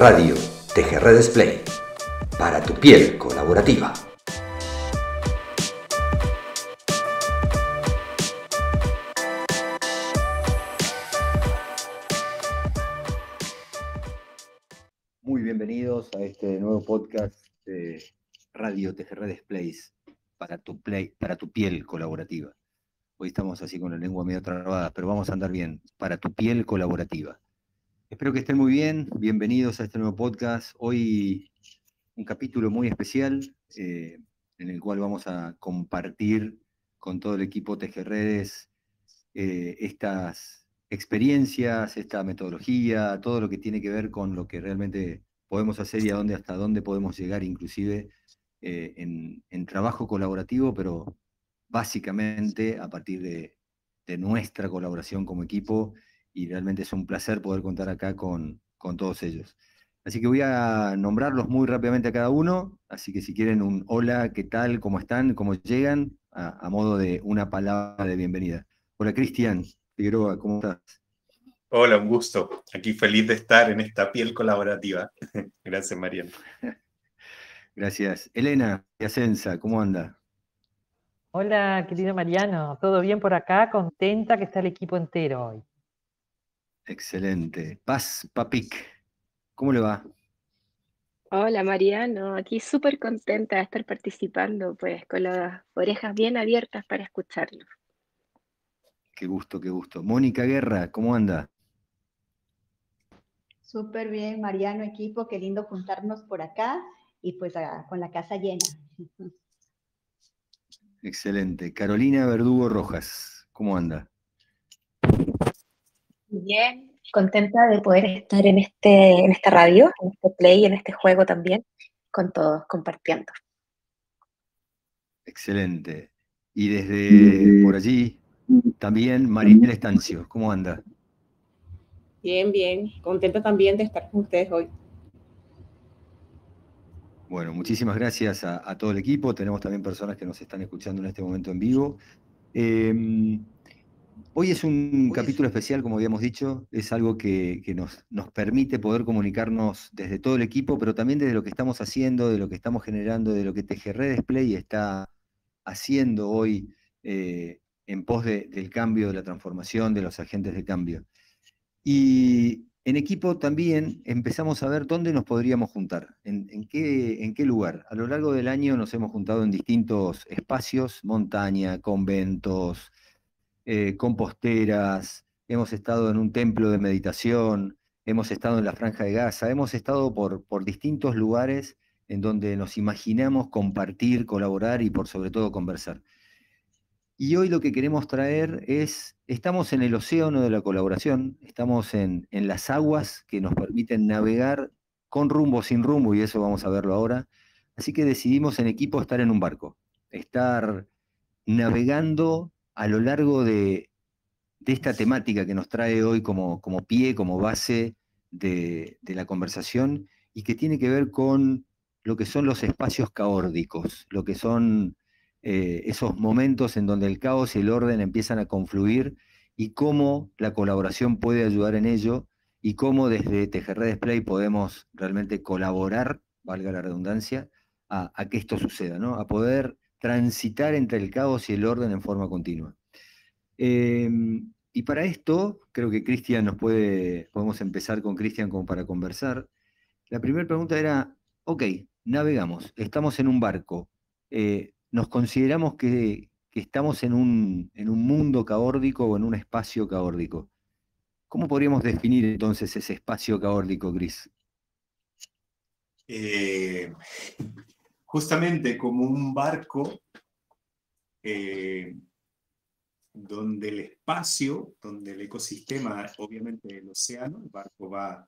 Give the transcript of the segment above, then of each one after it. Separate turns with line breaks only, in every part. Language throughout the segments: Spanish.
Radio TGR Display, para tu piel colaborativa. Muy bienvenidos a este nuevo podcast de Radio TGR Displays, para tu piel colaborativa. Hoy estamos así con la lengua medio trabada, pero vamos a andar bien, para tu piel colaborativa. Espero que estén muy bien, bienvenidos a este nuevo podcast. Hoy un capítulo muy especial en el cual vamos a compartir con todo el equipo TGRedes estas experiencias, esta metodología, todo lo que tiene que ver con lo que realmente podemos hacer y hasta dónde podemos llegar, inclusive en trabajo colaborativo, pero básicamente a partir de nuestra colaboración como equipo, y realmente es un placer poder contar acá con todos ellos. Así que voy a nombrarlos muy rápidamente a cada uno, así que si quieren un hola, ¿qué tal? ¿Cómo están? ¿Cómo llegan? A modo de una palabra de bienvenida. Hola, Cristian Figueroa, ¿cómo estás?
Hola, un gusto. Aquí feliz de estar en esta piel colaborativa. Gracias, Mariano.
Gracias. Elena Piacenza, ¿cómo anda?
Hola, querido Mariano, ¿todo bien por acá? Contenta que está el equipo entero hoy.
Excelente. Paz Papic, ¿cómo le va?
Hola Mariano, aquí súper contenta de estar participando, pues con las orejas bien abiertas para escucharlo.
Qué gusto, qué gusto. Mónica Guerra, ¿cómo anda?
Súper bien, Mariano, equipo, qué lindo juntarnos por acá y pues con la casa llena.
Excelente. Carolina Verdugo Rojas, ¿cómo anda?
Bien, contenta de poder estar en esta radio, en este play, en este juego también, con todos, compartiendo.
Excelente. Y desde por allí también Mariel Estancio, ¿cómo anda?
Bien, bien. Contenta también de estar con ustedes hoy.
Bueno, muchísimas gracias a todo el equipo. Tenemos también personas que nos están escuchando en este momento en vivo. Hoy es un capítulo especial, como habíamos dicho. Es algo que nos permite poder comunicarnos desde todo el equipo, pero también desde lo que estamos haciendo, de lo que estamos generando, de lo que TGR Display está haciendo hoy en pos del cambio, de la transformación, de los agentes de cambio. Y en equipo también empezamos a ver dónde nos podríamos juntar, en qué lugar. A lo largo del año nos hemos juntado en distintos espacios, montaña, conventos, composteras, hemos estado en un templo de meditación, hemos estado en la Franja de Gaza, hemos estado por distintos lugares en donde nos imaginamos compartir, colaborar y por sobre todo conversar. Y hoy lo que queremos traer estamos en el océano de la colaboración, estamos en las aguas que nos permiten navegar con rumbo, sin rumbo, y eso vamos a verlo ahora. Así que decidimos en equipo estar en un barco, estar navegando a lo largo de esta temática que nos trae hoy como pie, como base de la conversación, y que tiene que ver con lo que son los espacios caórdicos, lo que son esos momentos en donde el caos y el orden empiezan a confluir, y cómo la colaboración puede ayudar en ello, y cómo desde TGR Display podemos realmente colaborar, valga la redundancia, a que esto suceda, ¿no? A poder transitar entre el caos y el orden en forma continua. Y para esto, creo que Cristian podemos empezar con Cristian como para conversar. La primera pregunta era, ok, navegamos, estamos en un barco, nos consideramos que estamos en un mundo caórdico o en un espacio caórdico. ¿Cómo podríamos definir entonces ese espacio caórdico, Cris?
Justamente como un barco donde el espacio, donde el ecosistema, obviamente el océano, el barco va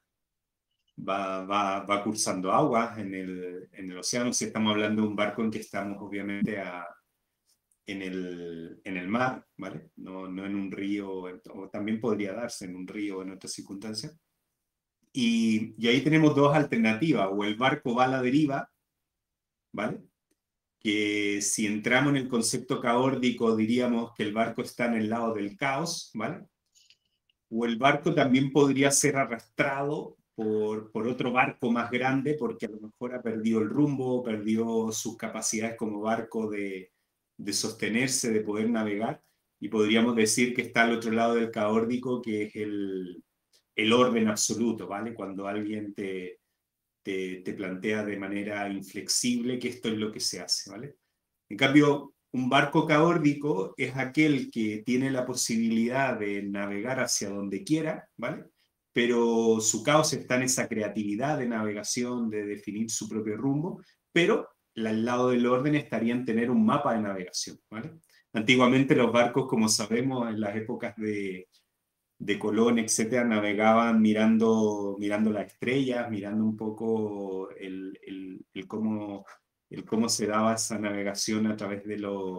cursando aguas en el océano. Si estamos hablando de un barco en que estamos obviamente en el mar, ¿vale? No en un río, o también podría darse en un río en otras circunstancias. Y ahí tenemos dos alternativas: o el barco va a la deriva, ¿vale? Que si entramos en el concepto caórdico diríamos que el barco está en el lado del caos, ¿vale? O el barco también podría ser arrastrado por otro barco más grande, porque a lo mejor ha perdido el rumbo, perdió sus capacidades como barco de sostenerse, de poder navegar, y podríamos decir que está al otro lado del caórdico, que es el orden absoluto, ¿vale? Cuando alguien te plantea de manera inflexible que esto es lo que se hace, ¿vale? En cambio, un barco caórdico es aquel que tiene la posibilidad de navegar hacia donde quiera, ¿vale? Pero su caos está en esa creatividad de navegación, de definir su propio rumbo, pero al lado del orden estaría en tener un mapa de navegación, ¿vale? Antiguamente los barcos, como sabemos, en las épocas de Colón, etcétera, navegaban mirando las estrellas, mirando un poco el cómo se daba esa navegación a través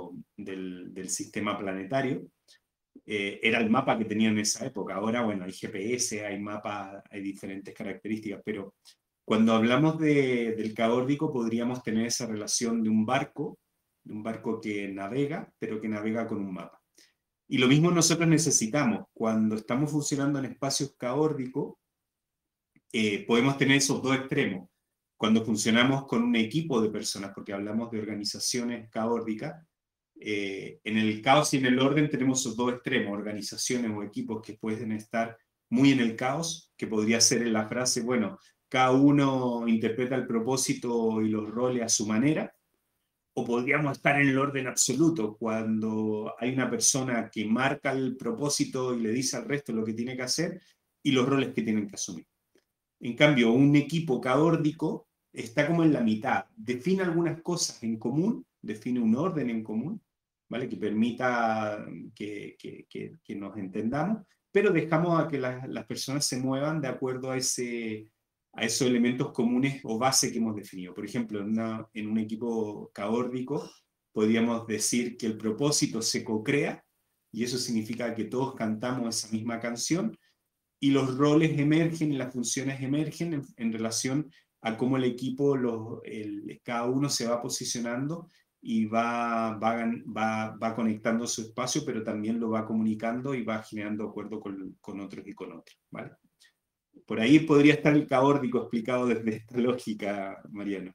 del sistema planetario. Era el mapa que tenían en esa época. Ahora, bueno, hay GPS, hay mapas, hay diferentes características, pero cuando hablamos del caórdico podríamos tener esa relación de un barco que navega, pero que navega con un mapa. Y lo mismo nosotros necesitamos. Cuando estamos funcionando en espacios caórdicos, podemos tener esos dos extremos. Cuando funcionamos con un equipo de personas, porque hablamos de organizaciones caórdicas, en el caos y en el orden tenemos esos dos extremos, organizaciones o equipos que pueden estar muy en el caos, que podría ser en la frase, bueno, cada uno interpreta el propósito y los roles a su manera, o podríamos estar en el orden absoluto, cuando hay una persona que marca el propósito y le dice al resto lo que tiene que hacer y los roles que tienen que asumir. En cambio, un equipo caórdico está como en la mitad, define algunas cosas en común, define un orden en común, ¿vale? Que permita que nos entendamos, pero dejamos a que las personas se muevan de acuerdo a esos elementos comunes o base que hemos definido. Por ejemplo, en un equipo caórdico podríamos decir que el propósito se co-crea, y eso significa que todos cantamos esa misma canción, y los roles emergen y las funciones emergen en relación a cómo el equipo, cada uno se va posicionando y va conectando su espacio, pero también lo va comunicando y va generando acuerdo con otros y con otros, ¿vale? Por ahí podría estar el caórdico explicado desde esta lógica, Mariano.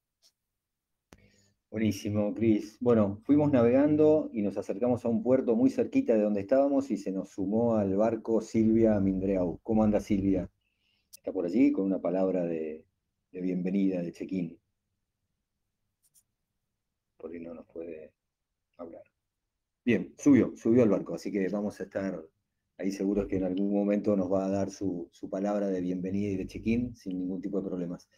Buenísimo, Cris. Bueno, fuimos navegando y nos acercamos a un puerto muy cerquita de donde estábamos y se nos sumó al barco Silvia Mindreau. ¿Cómo anda Silvia? ¿Está por allí? Con una palabra de bienvenida, de check-in. Por ahí no nos puede hablar. Bien, subió al barco, así que vamos a estar ahí seguros que en algún momento nos va a dar su palabra de bienvenida y de check-in sin ningún tipo de problemas.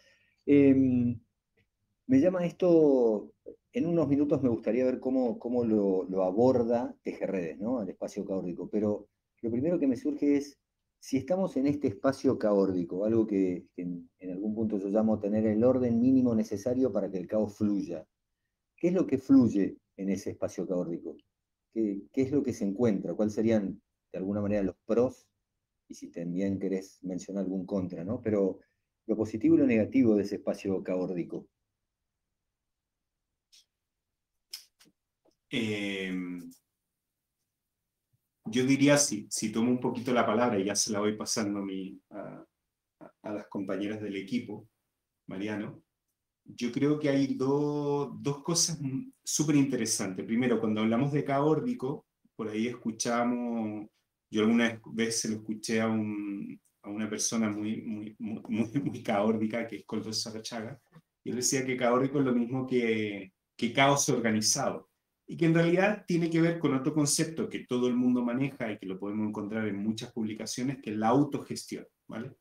Me llama esto, en unos minutos me gustaría ver cómo lo aborda Tejerredes, ¿no? Al espacio caórdico, pero lo primero que me surge es, si estamos en este espacio caórdico, algo que en algún punto yo llamo tener el orden mínimo necesario para que el caos fluya, ¿qué es lo que fluye en ese espacio caórdico? ¿Qué es lo que se encuentra? ¿Cuáles serían, de alguna manera, los pros? Y si también querés mencionar algún contra, ¿no? Pero lo positivo y lo negativo de ese espacio caórdico.
Yo diría, si tomo un poquito la palabra y ya se la voy pasando a las compañeras del equipo, Mariano, yo creo que hay dos cosas súper interesantes. Primero, cuando hablamos de caórdico, por ahí escuchamos, yo alguna vez se lo escuché a una persona muy caórdica, que es Coldo Sarrachaga, y él decía que caórdico es lo mismo que caos organizado, y que en realidad tiene que ver con otro concepto que todo el mundo maneja y que lo podemos encontrar en muchas publicaciones, que es la autogestión, ¿vale?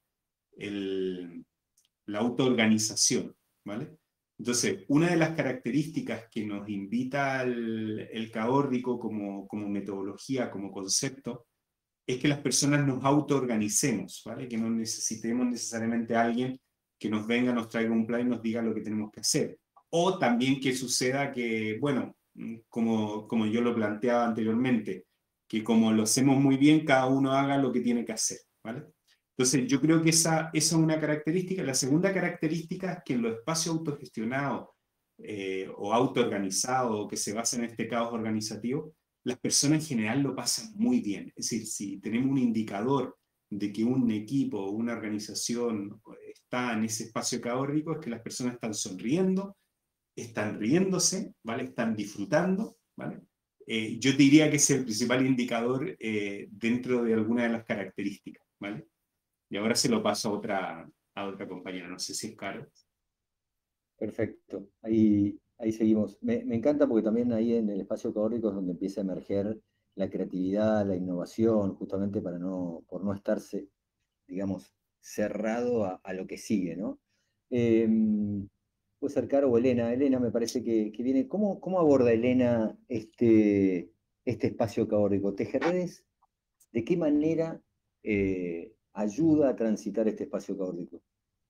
La autoorganización, ¿vale? Entonces, una de las características que nos invita el caórdico como metodología, como concepto, es que las personas nos autoorganicemos, ¿vale? Que no necesitemos necesariamente a alguien que nos venga, nos traiga un plan y nos diga lo que tenemos que hacer. O también que suceda que, bueno, como yo lo planteaba anteriormente, que como lo hacemos muy bien, cada uno haga lo que tiene que hacer, ¿vale? Entonces yo creo que esa es una característica. La segunda característica es que en los espacios autogestionados o autoorganizados, que se basan en este caos organizativo, las personas en general lo pasan muy bien. Es decir, si tenemos un indicador de que un equipo o una organización está en ese espacio caótico es que las personas están sonriendo, están riéndose, ¿vale? Están disfrutando, ¿vale? Yo diría que es el principal indicador dentro de alguna de las características, ¿vale? Y ahora se lo paso a otra compañera, no sé si es Caro.
Perfecto, ahí seguimos. Me encanta porque también ahí en el espacio caótico es donde empieza a emerger la creatividad, la innovación, justamente por no estarse, digamos, cerrado a lo que sigue, ¿no? Puede ser Caro o Elena. Elena me parece que viene. ¿Cómo aborda Elena este espacio caótico? ¿Tejerredes de qué manera ayuda a transitar este espacio caótico?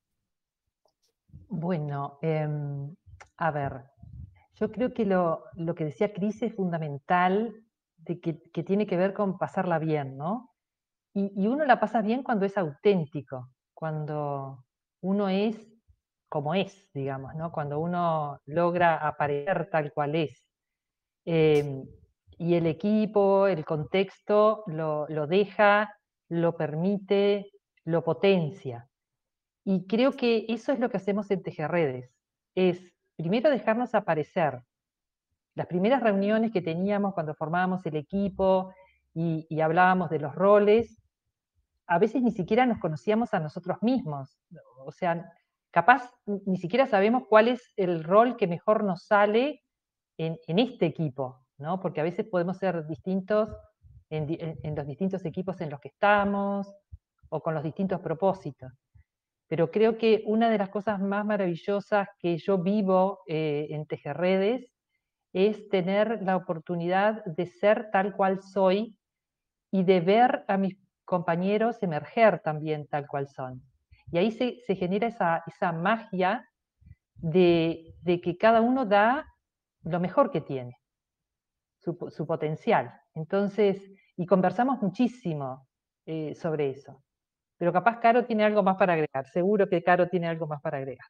Bueno, a ver, yo creo que lo que decía Cris es fundamental, de que tiene que ver con pasarla bien, ¿no? Y uno la pasa bien cuando es auténtico, cuando uno es como es, digamos, ¿no? Cuando uno logra aparecer tal cual es. Y el equipo, el contexto lo deja, lo permite, lo potencia. Y creo que eso es lo que hacemos en Tejerredes, es primero dejarnos aparecer. Las primeras reuniones que teníamos cuando formábamos el equipo y hablábamos de los roles, a veces ni siquiera nos conocíamos a nosotros mismos. O sea, capaz ni siquiera sabemos cuál es el rol que mejor nos sale en este equipo, ¿no? Porque a veces podemos ser distintos en los distintos equipos en los que estamos o con los distintos propósitos. Pero creo que una de las cosas más maravillosas que yo vivo en Tejerredes es tener la oportunidad de ser tal cual soy y de ver a mis compañeros emerger también tal cual son. Y ahí se genera esa magia de que cada uno da lo mejor que tiene, su potencial. Entonces, y conversamos muchísimo sobre eso. Pero capaz Caro tiene algo más para agregar. Seguro que Caro tiene algo más para agregar.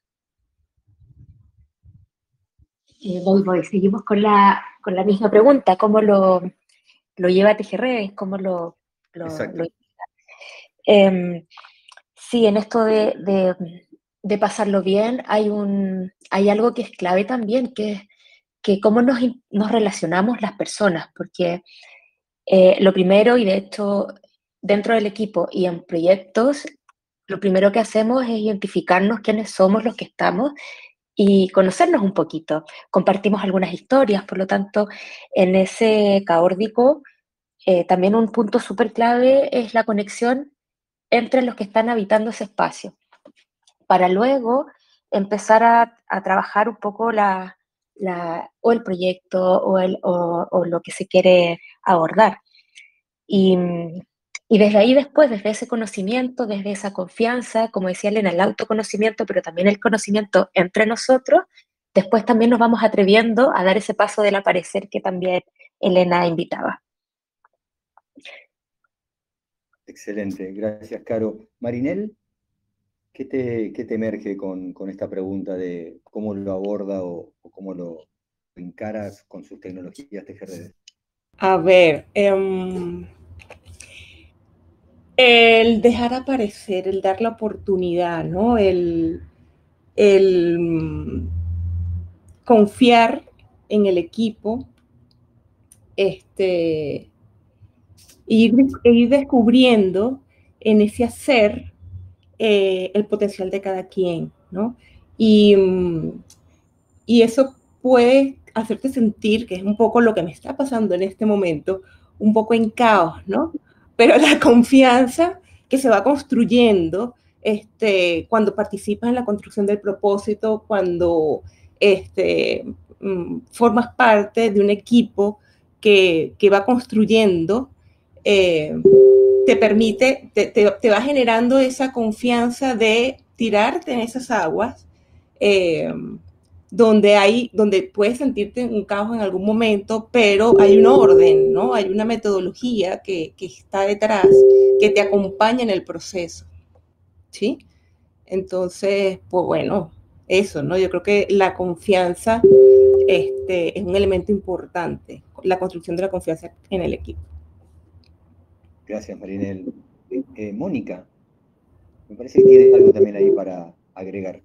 Voy. Seguimos con la misma pregunta. ¿Cómo lo lleva Tejerredes? ¿Cómo lo sí, en esto de pasarlo bien hay algo que es clave también, que es que cómo nos relacionamos las personas, porque lo primero, y de hecho dentro del equipo y en proyectos, lo primero que hacemos es identificarnos quiénes somos los que estamos y conocernos un poquito. Compartimos algunas historias, por lo tanto, en ese caórdico, también un punto súper clave es la conexión entre los que están habitando ese espacio, para luego empezar a trabajar un poco o el proyecto o lo que se quiere abordar. Y desde ahí después, desde ese conocimiento, desde esa confianza, como decía Elena, el autoconocimiento, pero también el conocimiento entre nosotros, después también nos vamos atreviendo a dar ese paso del aparecer que también Elena invitaba.
Excelente, gracias, Caro. Marinel, ¿qué te emerge con esta pregunta de cómo lo aborda o cómo lo encaras con sus tecnologías Tejerredes?
A ver, el dejar aparecer, el dar la oportunidad, ¿no? El confiar en el equipo, ir descubriendo en ese hacer el potencial de cada quien, ¿no? Y eso puede hacerte sentir, que es un poco lo que me está pasando en este momento, un poco en caos, ¿no? Pero la confianza que se va construyendo cuando participas en la construcción del propósito, cuando formas parte de un equipo que va construyendo, te permite, te va generando esa confianza de tirarte en esas aguas, donde puedes sentirte en un caos en algún momento, pero hay un orden, ¿no? Hay una metodología que está detrás, que te acompaña en el proceso, ¿sí? Entonces, pues bueno, eso, ¿no? Yo creo que la confianza es un elemento importante, la construcción de la confianza en el equipo.
Gracias, Marinel. Mónica, me parece que tiene algo también ahí para agregar.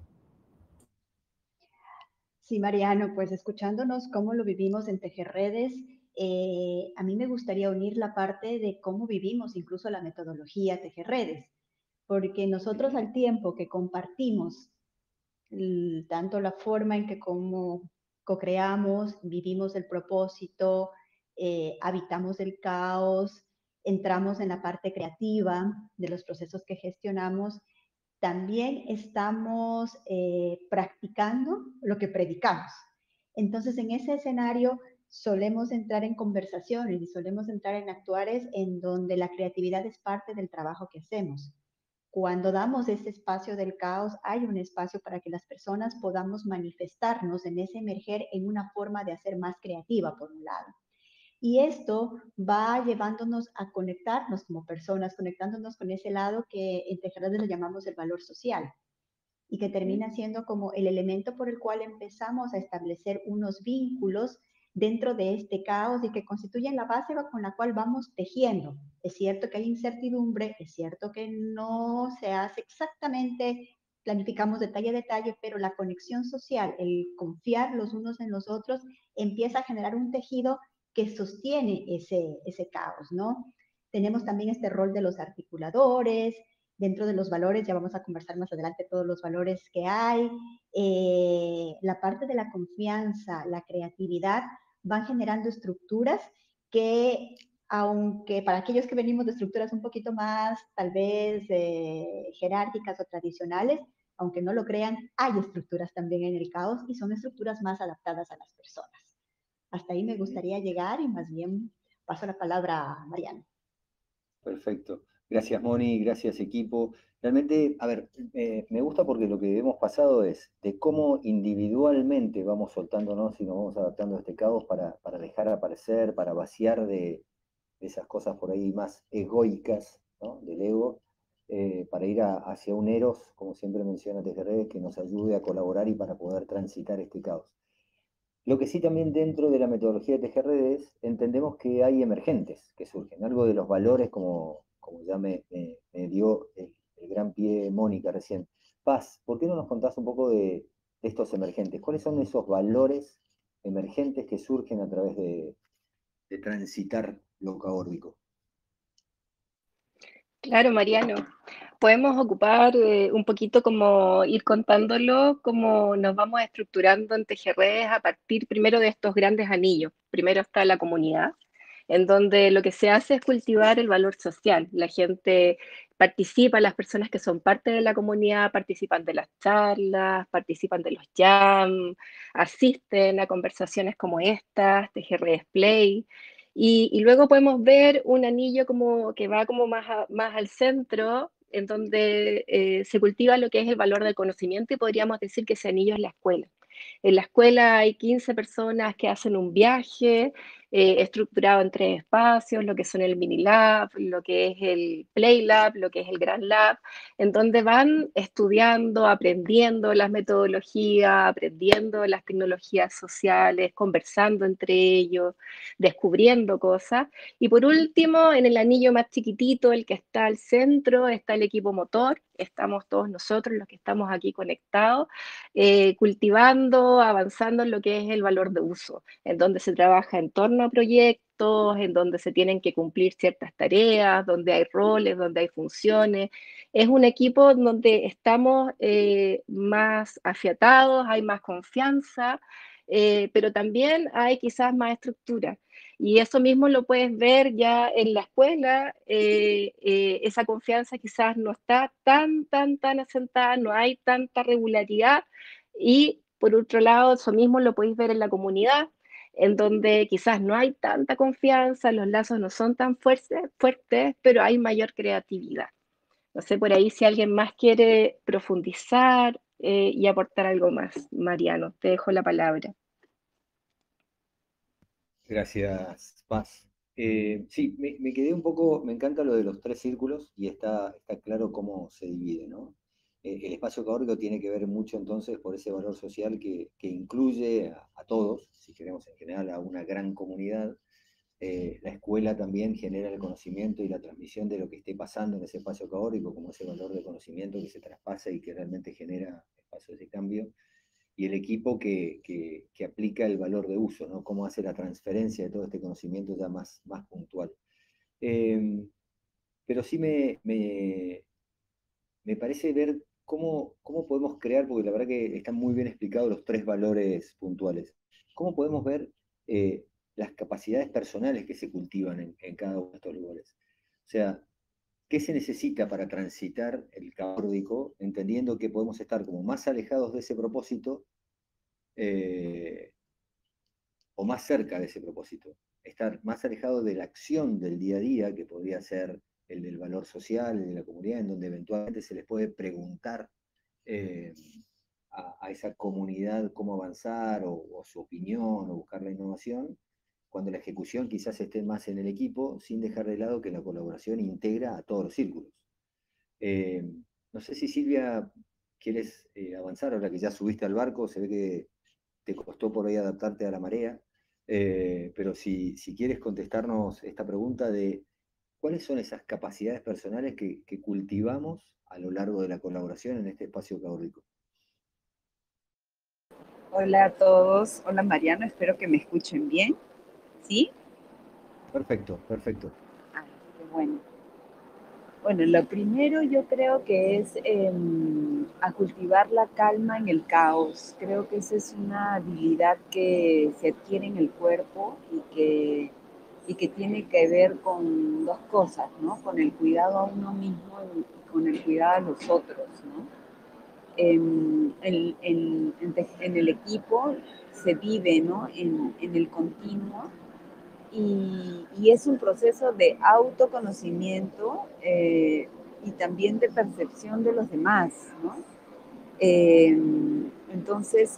Sí, Mariano, pues escuchándonos cómo lo vivimos en Tejerredes, a mí me gustaría unir la parte de cómo vivimos incluso la metodología Tejerredes, porque nosotros al tiempo que compartimos tanto la forma en que como co-creamos, vivimos el propósito, habitamos el caos, entramos en la parte creativa de los procesos que gestionamos, también estamos practicando lo que predicamos. Entonces, en ese escenario solemos entrar en conversaciones y solemos entrar en actuares en donde la creatividad es parte del trabajo que hacemos. Cuando damos ese espacio del caos, hay un espacio para que las personas podamos manifestarnos en ese emerger en una forma de hacer más creativa, por un lado. Y esto va llevándonos a conectarnos como personas, conectándonos con ese lado que en Tejerredes le llamamos el valor social y que termina siendo como el elemento por el cual empezamos a establecer unos vínculos dentro de este caos y que constituyen la base con la cual vamos tejiendo. Es cierto que hay incertidumbre, es cierto que no se hace exactamente, planificamos detalle a detalle, pero la conexión social, el confiar los unos en los otros, empieza a generar un tejido que sostiene ese caos, ¿no? Tenemos también este rol de los articuladores, dentro de los valores, ya vamos a conversar más adelante todos los valores que hay, la parte de la confianza, la creatividad, van generando estructuras que, aunque para aquellos que venimos de estructuras un poquito más, tal vez, jerárquicas o tradicionales, aunque no lo crean, hay estructuras también en el caos y son estructuras más adaptadas a las personas. Hasta ahí me gustaría llegar y más bien paso la palabra a Mariana.
Perfecto. Gracias, Moni, gracias, equipo. Realmente, a ver, me gusta porque lo que hemos pasado es de cómo individualmente vamos soltándonos y nos vamos adaptando a este caos para dejar aparecer, para vaciar de esas cosas por ahí más egoicas, ¿no? Del ego, para ir hacia un eros, como siempre menciona Tejerredes, que nos ayude a colaborar y para poder transitar este caos. Lo que sí también dentro de la metodología de Tejerredes entendemos que hay emergentes que surgen, algo de los valores como ya me dio el gran pie Mónica recién. Paz, ¿por qué no nos contás un poco de estos emergentes? ¿Cuáles son esos valores emergentes que surgen a través de transitar lo caórdico?
Claro, Mariano. Podemos ocupar un poquito como ir contándolo, cómo nos vamos estructurando en Tejerredes a partir primero de estos grandes anillos. Primero está la comunidad, en donde lo que se hace es cultivar el valor social. La gente participa, las personas que son parte de la comunidad participan de las charlas, participan de los jams, asisten a conversaciones como estas, Tejerredes Play. Y luego podemos ver un anillo como que va como más al centro, en donde se cultiva lo que es el valor del conocimiento y podríamos decir que ese anillo es la escuela. En la escuela hay 15 personas que hacen un viaje estructurado en 3 espacios, lo que son el mini lab, lo que es el play lab, lo que es el gran lab, en donde van estudiando, aprendiendo las metodologías, aprendiendo las tecnologías sociales, conversando entre ellos, descubriendo cosas. Y por último, en el anillo más chiquitito, el que está al centro, está el equipo motor, estamos todos nosotros los que estamos aquí conectados, cultivando, avanzando en lo que es el valor de uso, en donde se trabaja en torno a proyectos, en donde se tienen que cumplir ciertas tareas, donde hay roles, donde hay funciones. Es un equipo donde estamos más afiatados, hay más confianza, pero también hay quizás más estructura. Y eso mismo lo puedes ver ya en la escuela, esa confianza quizás no está tan asentada, no hay tanta regularidad. Y por otro lado, eso mismo lo podéis ver en la comunidad, en donde quizás no hay tanta confianza, los lazos no son tan fuertes, pero hay mayor creatividad. No sé, por ahí si alguien más quiere profundizar y aportar algo más. Mariano, te dejo la palabra.
Gracias, Paz. Sí, me quedé un poco, me encanta lo de los 3 círculos y está claro cómo se divide, ¿no? El espacio caórico tiene que ver mucho entonces por ese valor social que incluye a todos, si queremos en general a una gran comunidad, la escuela también genera el conocimiento y la transmisión de lo que esté pasando en ese espacio caótico, como ese valor de conocimiento que se traspasa y que realmente genera espacios de cambio, y el equipo que aplica el valor de uso, ¿no? Cómo hace la transferencia de todo este conocimiento ya más puntual. Pero sí me parece ver cómo podemos crear, porque la verdad que están muy bien explicados los 3 valores puntuales. ¿Cómo podemos ver las capacidades personales que se cultivan en cada uno de estos lugares? O sea, ¿qué se necesita para transitar el caórdico, entendiendo que podemos estar como más alejados de ese propósito o más cerca de ese propósito? Estar más alejado de la acción del día a día, que podría ser el del valor social, el de la comunidad, en donde eventualmente se les puede preguntar a esa comunidad cómo avanzar o su opinión o buscar la innovación, cuando la ejecución quizás esté más en el equipo, sin dejar de lado que la colaboración integra a todos los círculos. No sé si Silvia quieres avanzar ahora que ya subiste al barco, se ve que te costó por ahí adaptarte a la marea, pero si quieres contestarnos esta pregunta de cuáles son esas capacidades personales que cultivamos a lo largo de la colaboración en este espacio caótico.
Hola a todos, hola Mariano, espero que me escuchen bien, ¿sí?
Perfecto, perfecto.
Ah, qué bueno. Bueno, lo primero yo creo que es a cultivar la calma en el caos. Creo que esa es una habilidad que se adquiere en el cuerpo y que tiene que ver con 2 cosas, ¿no? Con el cuidado a uno mismo y con el cuidado a los otros, ¿no? En el equipo se vive, ¿no? En el continuo y es un proceso de autoconocimiento y también de percepción de los demás, ¿no? Entonces,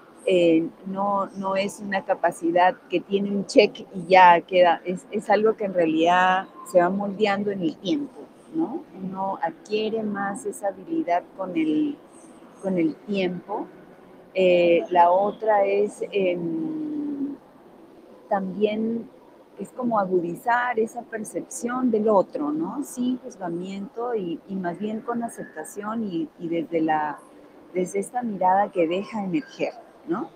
no es una capacidad que tiene un check y ya queda, es algo que en realidad se va moldeando en el tiempo, ¿no? Uno adquiere más esa habilidad con el tiempo. La otra es también es como agudizar esa percepción del otro, ¿no? Sin juzgamiento y más bien con aceptación y desde esta mirada que deja emerger, ¿no?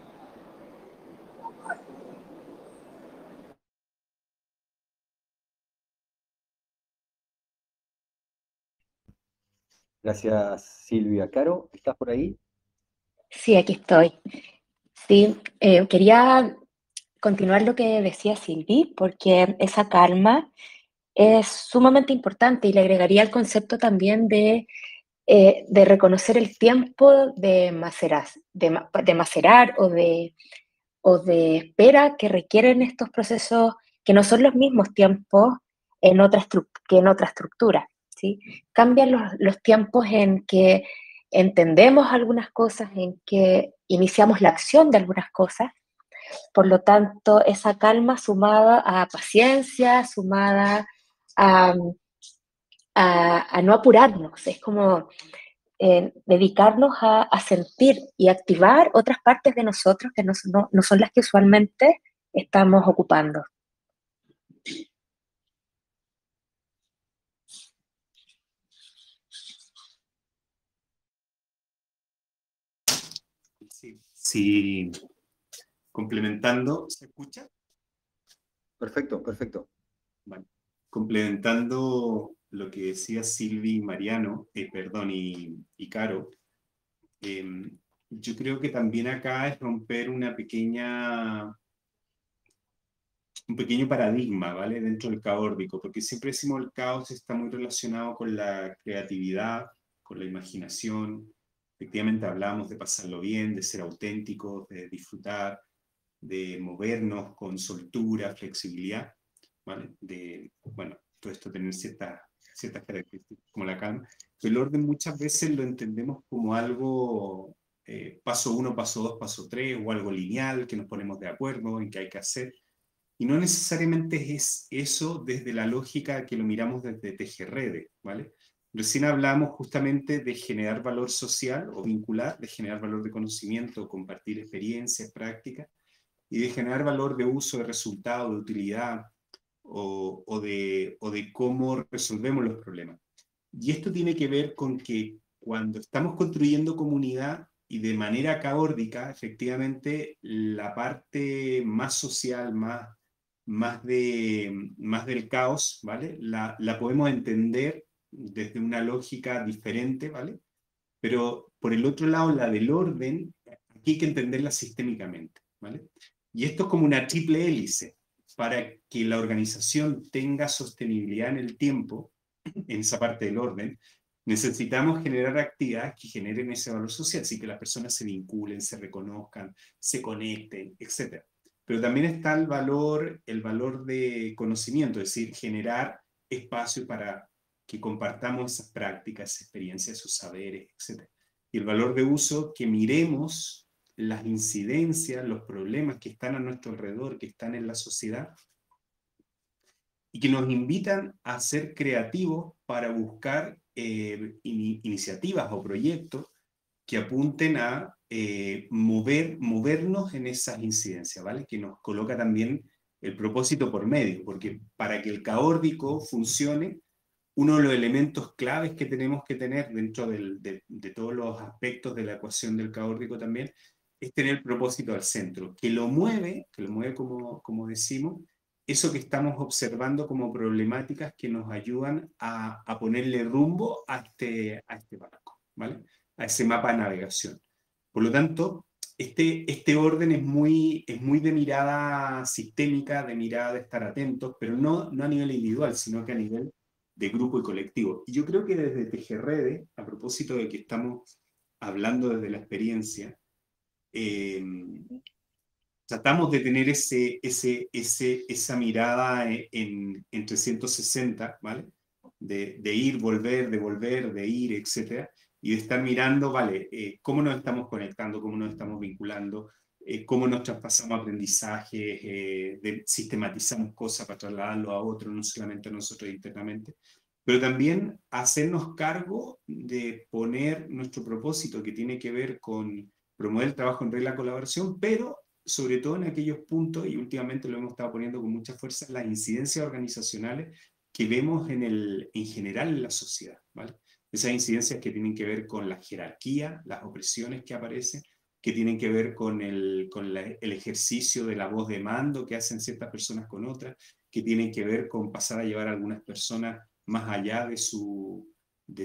Gracias, Silvia. Caro, ¿estás por ahí?
Sí, aquí estoy. Sí, quería continuar lo que decía Silvi, porque esa calma es sumamente importante y le agregaría el concepto también de reconocer el tiempo de macerar o de espera que requieren estos procesos que no son los mismos tiempos que en otra estructura, ¿sí? Cambian los tiempos en que entendemos algunas cosas, en que iniciamos la acción de algunas cosas. Por lo tanto, esa calma sumada a paciencia, sumada a, a no apurarnos, es como dedicarnos a sentir y activar otras partes de nosotros que no son las que usualmente estamos ocupando.
Sí, complementando, ¿se escucha?
Perfecto, perfecto.
Bueno, complementando lo que decía Silvi y Mariano, perdón, y Caro, yo creo que también acá es romper un pequeño paradigma, ¿vale? Dentro del caórdico, porque siempre decimos el caos está muy relacionado con la creatividad, con la imaginación. Efectivamente hablamos de pasarlo bien, de ser auténticos, de disfrutar, de movernos con soltura, flexibilidad, ¿vale? Bueno, todo esto tener ciertas características como la calma. El orden muchas veces lo entendemos como algo paso 1, paso 2, paso 3, o algo lineal que nos ponemos de acuerdo en qué hay que hacer. Y no necesariamente es eso desde la lógica que lo miramos desde Tejerredes, ¿vale? Recién hablamos justamente de generar valor social o vincular, de generar valor de conocimiento, compartir experiencias, prácticas, y de generar valor de uso, de resultado, de utilidad, o de cómo resolvemos los problemas. Y esto tiene que ver con que cuando estamos construyendo comunidad y de manera caórdica, efectivamente, la parte más social, más del caos, ¿vale? La podemos entender desde una lógica diferente, ¿vale? Pero por el otro lado, la del orden, aquí hay que entenderla sistémicamente, ¿vale? Y esto es como una triple hélice. Para que la organización tenga sostenibilidad en el tiempo, en esa parte del orden, necesitamos generar actividades que generen ese valor social, así que las personas se vinculen, se reconozcan, se conecten, etc. Pero también está el valor de conocimiento, es decir, generar espacio para que compartamos esas prácticas, esas experiencias, esos saberes, etc. Y el valor de uso, que miremos las incidencias, los problemas que están a nuestro alrededor, que están en la sociedad, y que nos invitan a ser creativos para buscar iniciativas o proyectos que apunten a movernos en esas incidencias, ¿vale? Que nos coloca también el propósito por medio, porque para que el caórdico funcione, uno de los elementos claves que tenemos que tener dentro de todos los aspectos de la ecuación del caórdico también, es tener el propósito al centro, que lo mueve como decimos, eso que estamos observando como problemáticas que nos ayudan a ponerle rumbo a este barco, ¿vale? A ese mapa de navegación. Por lo tanto, este orden es muy de mirada sistémica, de mirada de estar atentos, pero no a nivel individual, sino que a nivel de grupo y colectivo. Y yo creo que desde Tejerredes, a propósito de que estamos hablando desde la experiencia, tratamos de tener esa mirada en 360, ¿vale? De ir, volver, de volver, de ir, etc. Y de estar mirando, ¿vale? Cómo nos estamos conectando, cómo nos estamos vinculando, cómo nos traspasamos aprendizajes, sistematizamos cosas para trasladarlo a otros, no solamente a nosotros internamente, pero también hacernos cargo de poner nuestro propósito, que tiene que ver con promover el trabajo en red y la colaboración, pero sobre todo en aquellos puntos, y últimamente lo hemos estado poniendo con mucha fuerza, las incidencias organizacionales que vemos en general en la sociedad, ¿vale? Esas incidencias que tienen que ver con la jerarquía, las opresiones que aparecen, que tienen que ver con el ejercicio de la voz de mando que hacen ciertas personas con otras, que tienen que ver con pasar a llevar a algunas personas más allá de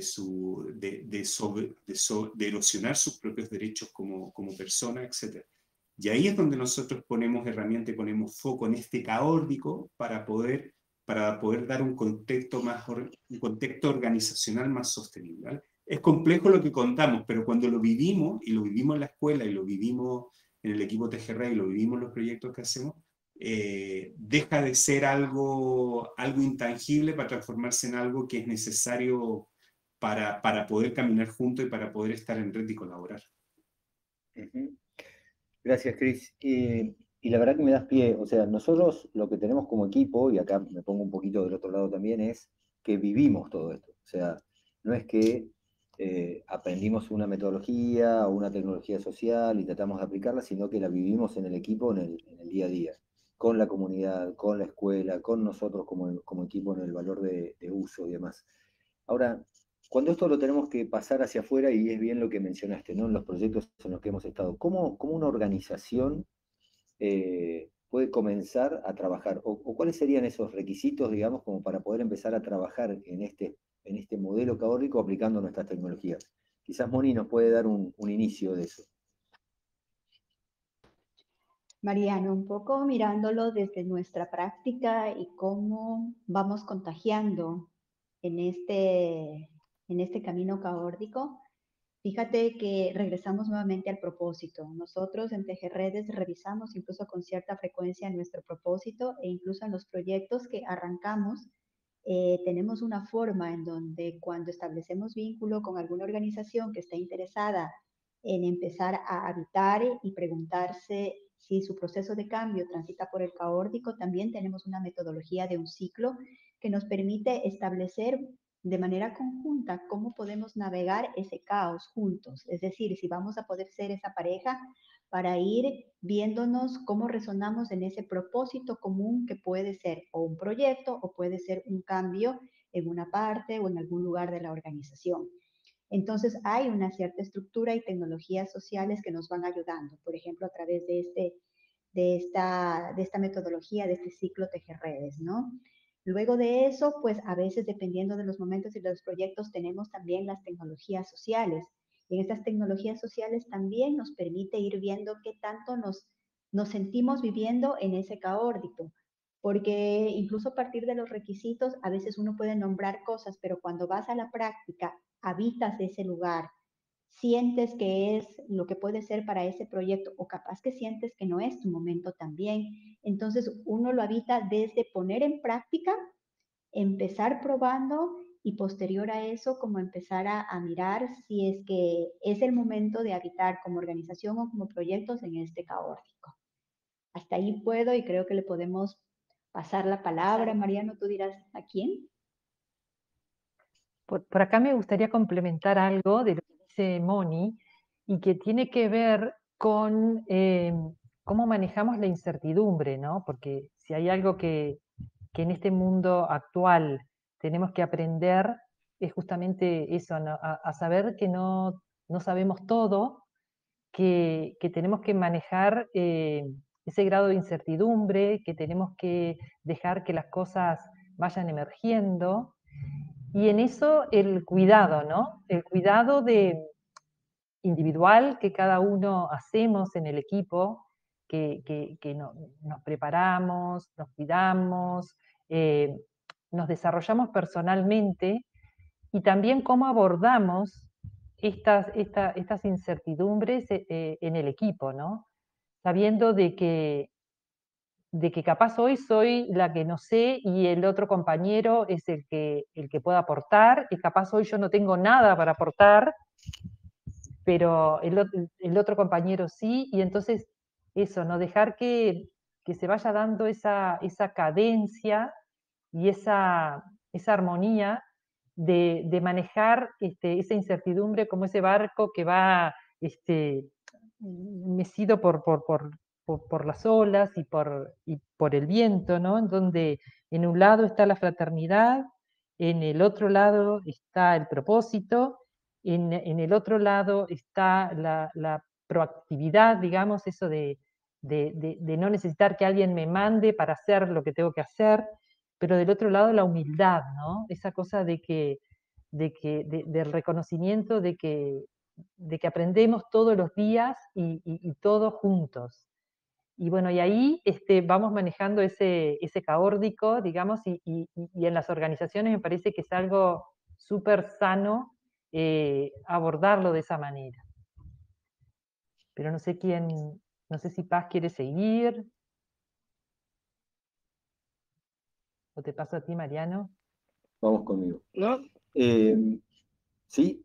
erosionar sus propios derechos como personas, etc. Y ahí es donde nosotros ponemos herramientas y ponemos foco en este caórdico para poder dar un contexto organizacional más sostenible, ¿vale? Es complejo lo que contamos, pero cuando lo vivimos, y lo vivimos en la escuela, y lo vivimos en el equipo TGR, y lo vivimos en los proyectos que hacemos, deja de ser algo intangible para transformarse en algo que es necesario para poder caminar juntos y para poder estar en red y colaborar.
Gracias, Cris. Y la verdad que me das pie, o sea, nosotros lo que tenemos como equipo, y acá me pongo un poquito del otro lado también, es que vivimos todo esto. O sea, no es que aprendimos una metodología o una tecnología social y tratamos de aplicarla, sino que la vivimos en el equipo, en el día a día, con la comunidad, con la escuela, con nosotros como equipo en el valor de uso y demás. Ahora, cuando esto lo tenemos que pasar hacia afuera, y es bien lo que mencionaste, ¿no? En los proyectos en los que hemos estado, ¿cómo una organización puede comenzar a trabajar? ¿O cuáles serían esos requisitos, digamos, como para poder empezar a trabajar en este modelo caótico aplicando nuestras tecnologías? Quizás Moni nos puede dar un inicio de eso.
Mariano, un poco mirándolo desde nuestra práctica y cómo vamos contagiando en este camino caórdico. Fíjate que regresamos nuevamente al propósito. Nosotros en Tejerredes revisamos incluso con cierta frecuencia nuestro propósito e incluso en los proyectos que arrancamos tenemos una forma en donde cuando establecemos vínculo con alguna organización que esté interesada en empezar a habitar y preguntarse si su proceso de cambio transita por el caórdico, también tenemos una metodología de un ciclo que nos permite establecer de manera conjunta cómo podemos navegar ese caos juntos. Es decir, si vamos a poder ser esa pareja para ir viéndonos cómo resonamos en ese propósito común que puede ser o un proyecto o puede ser un cambio en una parte o en algún lugar de la organización. Entonces hay una cierta estructura y tecnologías sociales que nos van ayudando, por ejemplo, a través de esta metodología, de este ciclo tejerredes, ¿no? Luego de eso, pues a veces dependiendo de los momentos y de los proyectos, tenemos también las tecnologías sociales. En estas tecnologías sociales también nos permite ir viendo qué tanto nos sentimos viviendo en ese caótico, porque incluso a partir de los requisitos, a veces uno puede nombrar cosas, pero cuando vas a la práctica, habitas ese lugar, sientes que es lo que puede ser para ese proyecto o capaz que sientes que no es tu momento también. Entonces uno lo habita desde poner en práctica, empezar probando y posterior a eso como empezar a mirar si es que es el momento de habitar como organización o como proyectos en este caótico. Hasta ahí puedo y creo que le podemos pasar la palabra. Mariano, tú dirás a quién.
Por acá me gustaría complementar algo de lo que dice Moni y que tiene que ver con cómo manejamos la incertidumbre, ¿no? Porque si hay algo que en este mundo actual tenemos que aprender es justamente eso, ¿no? A saber que no sabemos todo, que tenemos que manejar ese grado de incertidumbre, que tenemos que dejar que las cosas vayan emergiendo. Y en eso el cuidado, ¿no? El cuidado individual que cada uno hacemos en el equipo, que nos preparamos, nos cuidamos, nos desarrollamos personalmente, y también cómo abordamos estas incertidumbres en el equipo, ¿no? Sabiendo de que capaz hoy soy la que no sé y el otro compañero es el que puede aportar, y capaz hoy yo no tengo nada para aportar, pero el otro compañero sí, y entonces eso, no dejar que se vaya dando esa cadencia y esa armonía de manejar esa incertidumbre como ese barco que va mecido por las olas y por el viento, ¿no? En donde en un lado está la fraternidad, en el otro lado está el propósito, en el otro lado está la proactividad, digamos, eso de no necesitar que alguien me mande para hacer lo que tengo que hacer, pero del otro lado la humildad, ¿no? Esa cosa del reconocimiento de que aprendemos todos los días y todos juntos. Y bueno, y ahí vamos manejando ese caórdico, digamos, y en las organizaciones me parece que es algo súper sano abordarlo de esa manera. Pero no sé no sé si Paz quiere seguir. ¿O te paso a ti, Mariano?
Vamos conmigo.
¿No?
¿Sí?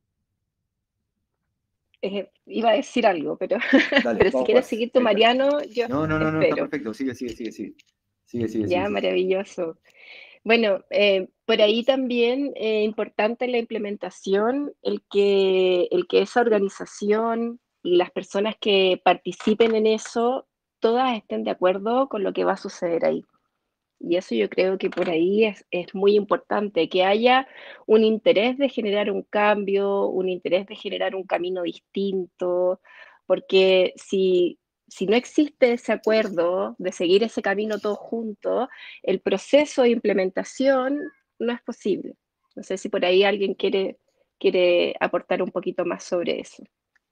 Iba a decir algo, pero,
Dale,
pero si
vamos,
quieres
Paz.
seguir tú, Mariano, yo
No, está
espero.
perfecto. Sigue.
Ya, maravilloso. Bueno, por ahí también importante en la implementación el que esa organización y las personas que participen en eso, todas estén de acuerdo con lo que va a suceder ahí. Y eso yo creo que por ahí es muy importante, que haya un interés de generar un cambio, un interés de generar un camino distinto, porque si no existe ese acuerdo de seguir ese camino todos juntos, el proceso de implementación no es posible. No sé si por ahí alguien quiere aportar un poquito más sobre eso.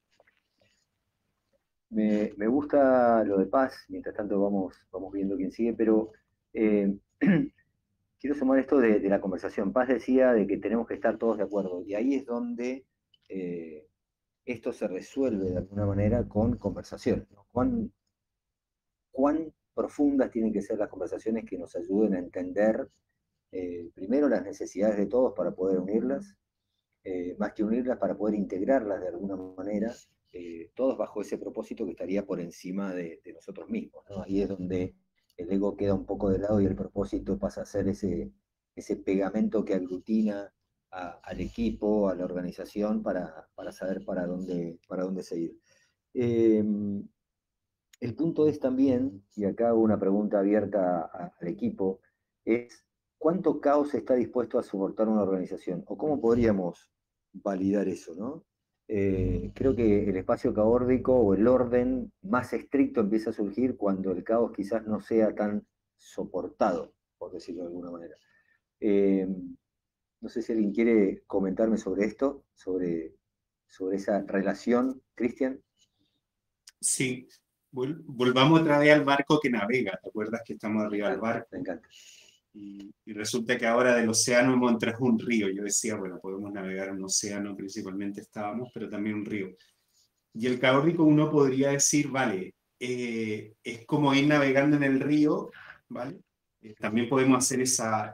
Me gusta lo de Paz, mientras tanto vamos viendo quién sigue, pero quiero sumar esto de la conversación. Paz decía de que tenemos que estar todos de acuerdo, y ahí es donde esto se resuelve de alguna manera con conversaciones, ¿no? ¿Cuán profundas tienen que ser las conversaciones que nos ayuden a entender primero las necesidades de todos para poder unirlas, más que unirlas, para poder integrarlas de alguna manera, todos bajo ese propósito que estaría por encima de nosotros mismos, ¿no? Ahí es donde el ego queda un poco de lado y el propósito pasa a ser ese pegamento que aglutina al equipo, a la organización, para saber para dónde seguir. El punto es también, y acá hago una pregunta abierta al equipo, es ¿cuánto caos está dispuesto a soportar una organización? ¿O cómo podríamos validar eso, ¿no? Creo que el espacio caórdico o el orden más estricto empieza a surgir cuando el caos quizás no sea tan soportado, por decirlo de alguna manera. Eh, no sé si alguien quiere comentarme sobre esto, sobre esa relación, Cristian.
Sí, volvamos otra vez al barco que navega. ¿Te acuerdas que estamos arriba del barco?
Me encanta.
Y resulta que ahora del océano hemos entrado un río. Yo decía, bueno, podemos navegar un océano, principalmente estábamos, pero también un río. Y el caórdico uno podría decir, vale, es como ir navegando en el río, ¿vale? También podemos hacer esa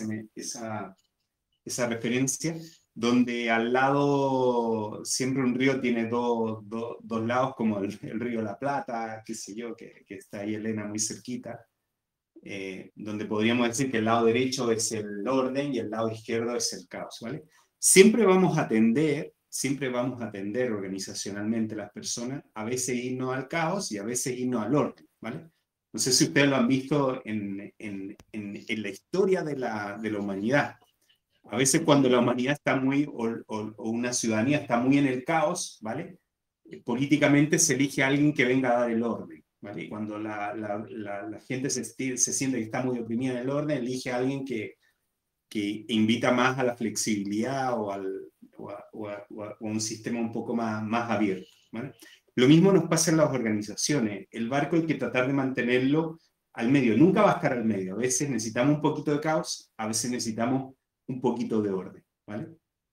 referencia, donde al lado siempre un río tiene dos lados, como el río La Plata, qué sé yo, que está ahí Elena muy cerquita, donde podríamos decir que el lado derecho es el orden y el lado izquierdo es el caos, ¿vale? Siempre vamos a tender organizacionalmente las personas a veces irnos al caos y a veces irnos al orden, ¿vale? No sé si ustedes lo han visto en la historia de la humanidad. A veces cuando la humanidad está muy, o una ciudadanía está muy en el caos, ¿vale? Políticamente se elige a alguien que venga a dar el orden, ¿vale? Y cuando la gente se siente que está muy oprimida en el orden, elige a alguien que invita más a la flexibilidad o a un sistema un poco más abierto, ¿vale? Lo mismo nos pasa en las organizaciones. El barco hay que tratar de mantenerlo al medio. Nunca va a estar al medio. A veces necesitamos un poquito de caos, a veces necesitamos un poquito de orden, ¿vale?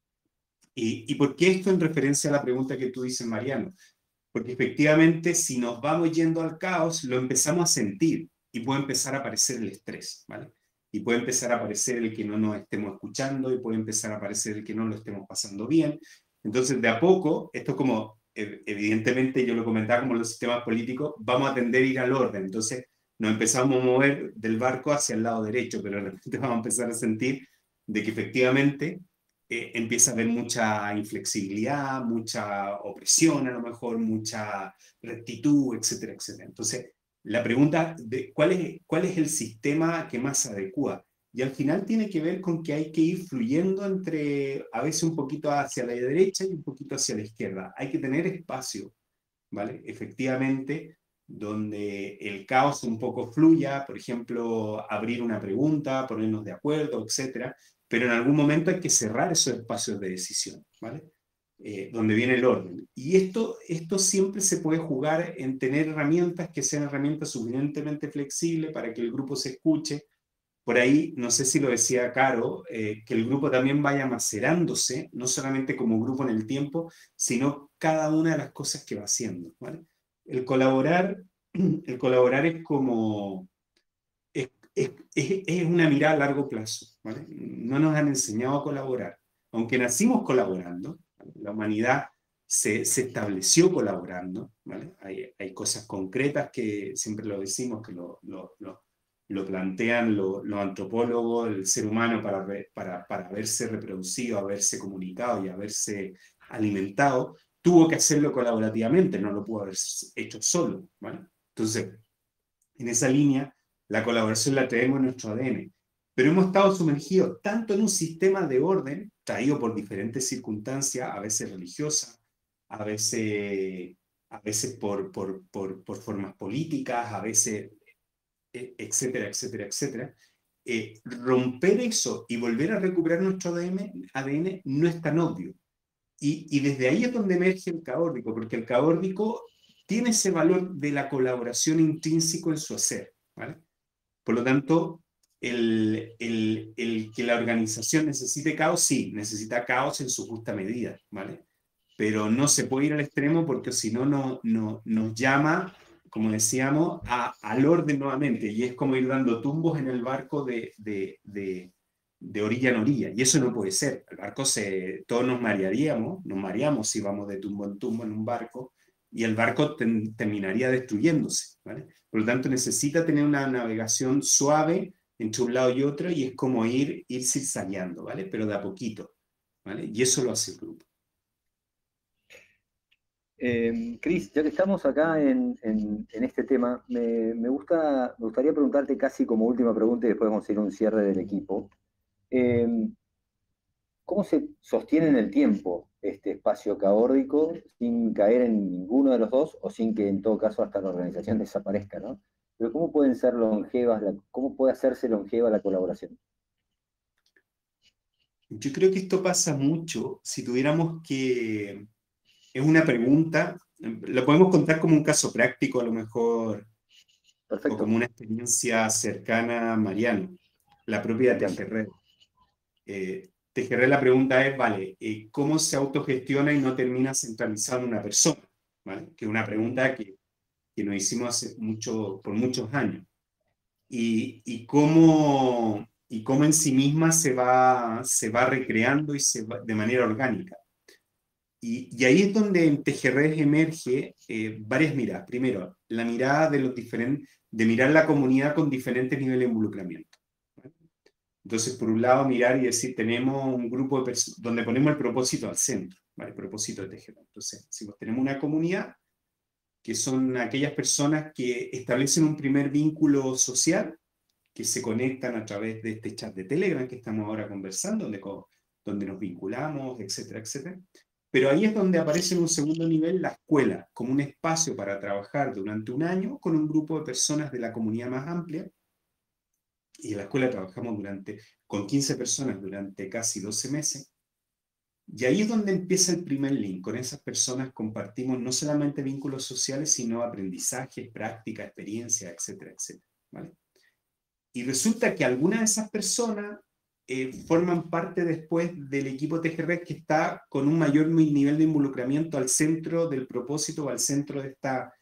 ¿Y por qué esto en referencia a la pregunta que tú dices, Mariano? Porque efectivamente, si nos vamos yendo al caos, lo empezamos a sentir y puede empezar a aparecer el estrés, ¿vale? Y puede empezar a aparecer el que no nos estemos escuchando y puede empezar a aparecer el que no lo estemos pasando bien. Entonces, de a poco, esto como, evidentemente, yo lo comentaba como los sistemas políticos, vamos a tender a ir al orden. Entonces, nos empezamos a mover del barco hacia el lado derecho, pero de repente vamos a empezar a sentir de que efectivamente empieza a haber mucha inflexibilidad, mucha opresión a lo mejor, mucha rectitud, etcétera, etcétera. Entonces, la pregunta de cuál es el sistema que más se adecua. Y al final tiene que ver con que hay que ir fluyendo entre, a veces un poquito hacia la derecha y un poquito hacia la izquierda. Hay que tener espacio, ¿vale? Efectivamente, donde el caos un poco fluya, por ejemplo, abrir una pregunta, ponernos de acuerdo, etcétera, pero en algún momento hay que cerrar esos espacios de decisión, ¿vale? Donde viene el orden. Y esto siempre se puede jugar en tener herramientas que sean herramientas suficientemente flexibles para que el grupo se escuche. Por ahí, no sé si lo decía Caro, que el grupo también vaya macerándose, no solamente como grupo en el tiempo, sino cada una de las cosas que va haciendo, ¿vale? El colaborar es como... Es una mirada a largo plazo, ¿vale? No nos han enseñado a colaborar. Aunque nacimos colaborando, ¿vale? La humanidad se estableció colaborando, ¿vale? Hay cosas concretas que siempre lo decimos, que lo plantean los antropólogos, el ser humano para haberse reproducido, haberse comunicado y haberse alimentado, tuvo que hacerlo colaborativamente, no lo pudo haber hecho solo, ¿vale? Entonces, en esa línea, la colaboración la tenemos en nuestro ADN, pero hemos estado sumergidos tanto en un sistema de orden, traído por diferentes circunstancias, a veces religiosas, a veces por formas políticas, a veces, etcétera, etcétera, etcétera. Romper eso y volver a recuperar nuestro ADN no es tan obvio. Y desde ahí es donde emerge el caórdico, porque el caórdico tiene ese valor de la colaboración intrínseco en su hacer, ¿vale? Por lo tanto, el que la organización necesite caos, sí, necesita caos en su justa medida, ¿vale? Pero no se puede ir al extremo porque si no, nos llama, como decíamos, al orden nuevamente, y es como ir dando tumbos en el barco de orilla en orilla, y eso no puede ser. El barco todos nos mareamos si vamos de tumbo en tumbo en un barco, y el barco terminaría destruyéndose, ¿vale? Por lo tanto, necesita tener una navegación suave entre un lado y otro, y es como ir zigzagueando, ¿vale? Pero de a poquito, ¿vale? Y eso lo hace el grupo.
Cris, ya que estamos acá en este tema, me gustaría preguntarte casi como última pregunta y después vamos a ir a un cierre del equipo. Eh, ¿Cómo se sostiene en el tiempo este espacio caórdico sin caer en ninguno de los dos o sin que en todo caso hasta la organización desaparezca, ¿no? Pero ¿cómo pueden ser longevas, cómo puede hacerse longeva la colaboración?
Yo creo que esto pasa mucho si tuviéramos que... Es una pregunta, la podemos contar como un caso práctico a lo mejor,
Perfecto.
o como una experiencia cercana a Mariano, la propia TGRED. TGRED, la pregunta es, vale, ¿cómo se autogestiona y no termina centralizado en una persona? ¿Vale? Que es una pregunta que nos hicimos por muchos años. Y cómo en sí misma se va recreando y de manera orgánica. Y ahí es donde en TGRED emerge varias miradas. Primero, la mirada de mirar la comunidad con diferentes niveles de involucramiento. ¿Vale? Entonces, por un lado, mirar y decir, tenemos un grupo de personas donde ponemos el propósito al centro, ¿vale? El propósito de TGRED. Entonces, si tenemos una comunidad, que son aquellas personas que establecen un primer vínculo social, que se conectan a través de este chat de Telegram que estamos ahora conversando, donde nos vinculamos, etcétera, etcétera. Pero ahí es donde aparece en un segundo nivel la escuela, como un espacio para trabajar durante un año con un grupo de personas de la comunidad más amplia. Y en la escuela trabajamos con 15 personas durante casi 12 meses. Y ahí es donde empieza el primer link. Con esas personas compartimos no solamente vínculos sociales, sino aprendizajes, prácticas, experiencias, etcétera, etcétera. ¿Vale? Y resulta que algunas de esas personas forman parte después del equipo TGRED que está con un mayor nivel de involucramiento al centro del propósito o al centro de esta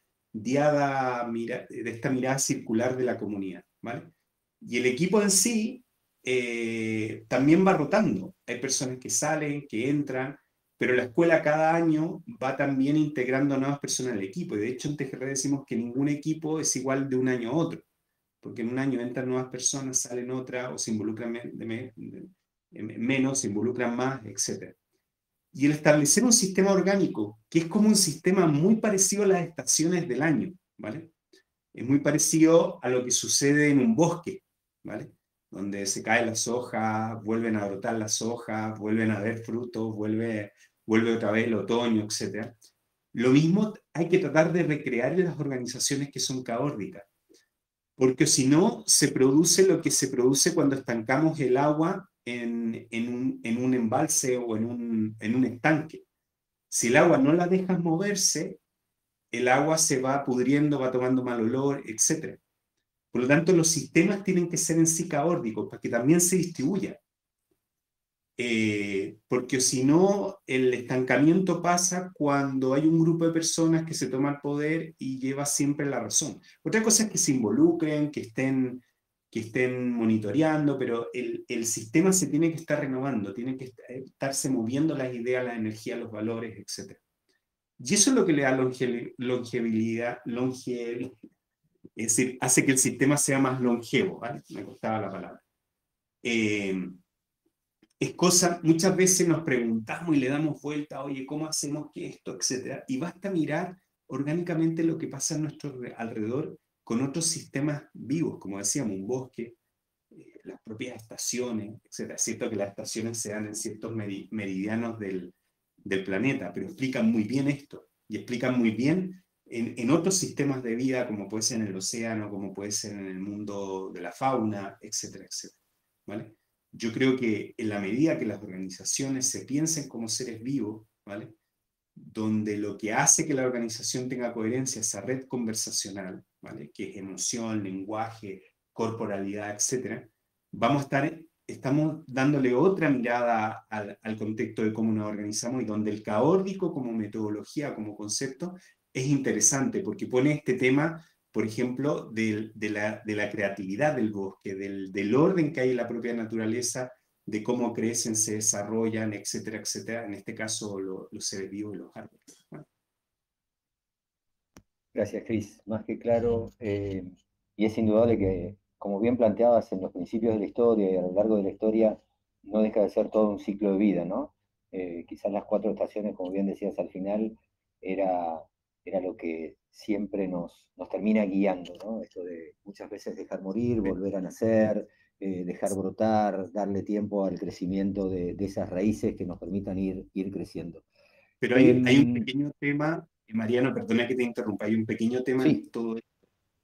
mirada circular de la comunidad, ¿vale? Y el equipo en sí también va rotando. Hay personas que salen, que entran, pero la escuela cada año va también integrando a nuevas personas al equipo. Y de hecho en TGRED decimos que ningún equipo es igual de un año a otro, porque en un año entran nuevas personas, salen otras, o se involucran menos, se involucran más, etc. Y el establecer un sistema orgánico, que es como un sistema muy parecido a las estaciones del año, ¿vale? Es muy parecido a lo que sucede en un bosque, ¿vale? Donde se caen las hojas, vuelven a brotar las hojas, vuelven a haber frutos, vuelve otra vez el otoño, etc. Lo mismo hay que tratar de recrear en las organizaciones que son caórdicas, porque si no, se produce lo que se produce cuando estancamos el agua en un embalse o en un estanque. Si el agua no la dejas moverse, el agua se va pudriendo, va tomando mal olor, etc. Por lo tanto, los sistemas tienen que ser en sí caórdicos para que también se distribuya. Porque si no, el estancamiento pasa cuando hay un grupo de personas que se toma el poder y lleva siempre la razón. Otra cosa es que se involucren, que estén monitoreando, pero el sistema se tiene que estar renovando, tiene que estarse moviendo las ideas, la energía, los valores, etc. Y eso es lo que le da longevidad, es decir, hace que el sistema sea más longevo, ¿vale? Me costaba la palabra. Muchas veces nos preguntamos y le damos vuelta, oye, ¿cómo hacemos que esto, etcétera? Y basta mirar orgánicamente lo que pasa a nuestro alrededor con otros sistemas vivos, como decíamos, un bosque, las propias estaciones, etcétera. Es cierto que las estaciones se dan en ciertos meridianos del planeta, pero explican muy bien esto, y explican muy bien en otros sistemas de vida, como puede ser en el océano, como puede ser en el mundo de la fauna, etcétera, etcétera. ¿Vale? Yo creo que en la medida que las organizaciones se piensen como seres vivos, ¿vale? Donde lo que hace que la organización tenga coherencia es esa red conversacional, ¿vale? Que es emoción, lenguaje, corporalidad, etc. Estamos dándole otra mirada al contexto de cómo nos organizamos, y donde el caórdico como metodología, como concepto, es interesante porque pone este tema, por ejemplo, de la creatividad del bosque, del orden que hay en la propia naturaleza, de cómo crecen, se desarrollan, etcétera, etcétera. En este caso, los seres vivos y los árboles. Bueno.
Gracias, Cris. Más que claro, y es indudable que, como bien planteabas en los principios de la historia y a lo largo de la historia, no deja de ser todo un ciclo de vida, ¿no? Quizás las 4 estaciones, como bien decías al final, era lo que siempre nos termina guiando, ¿no? Esto de muchas veces dejar morir, volver a nacer, dejar brotar, darle tiempo al crecimiento de esas raíces que nos permitan ir creciendo.
Pero hay un pequeño tema, Mariano, perdona que te interrumpa, hay un pequeño tema
sí.
en todo esto,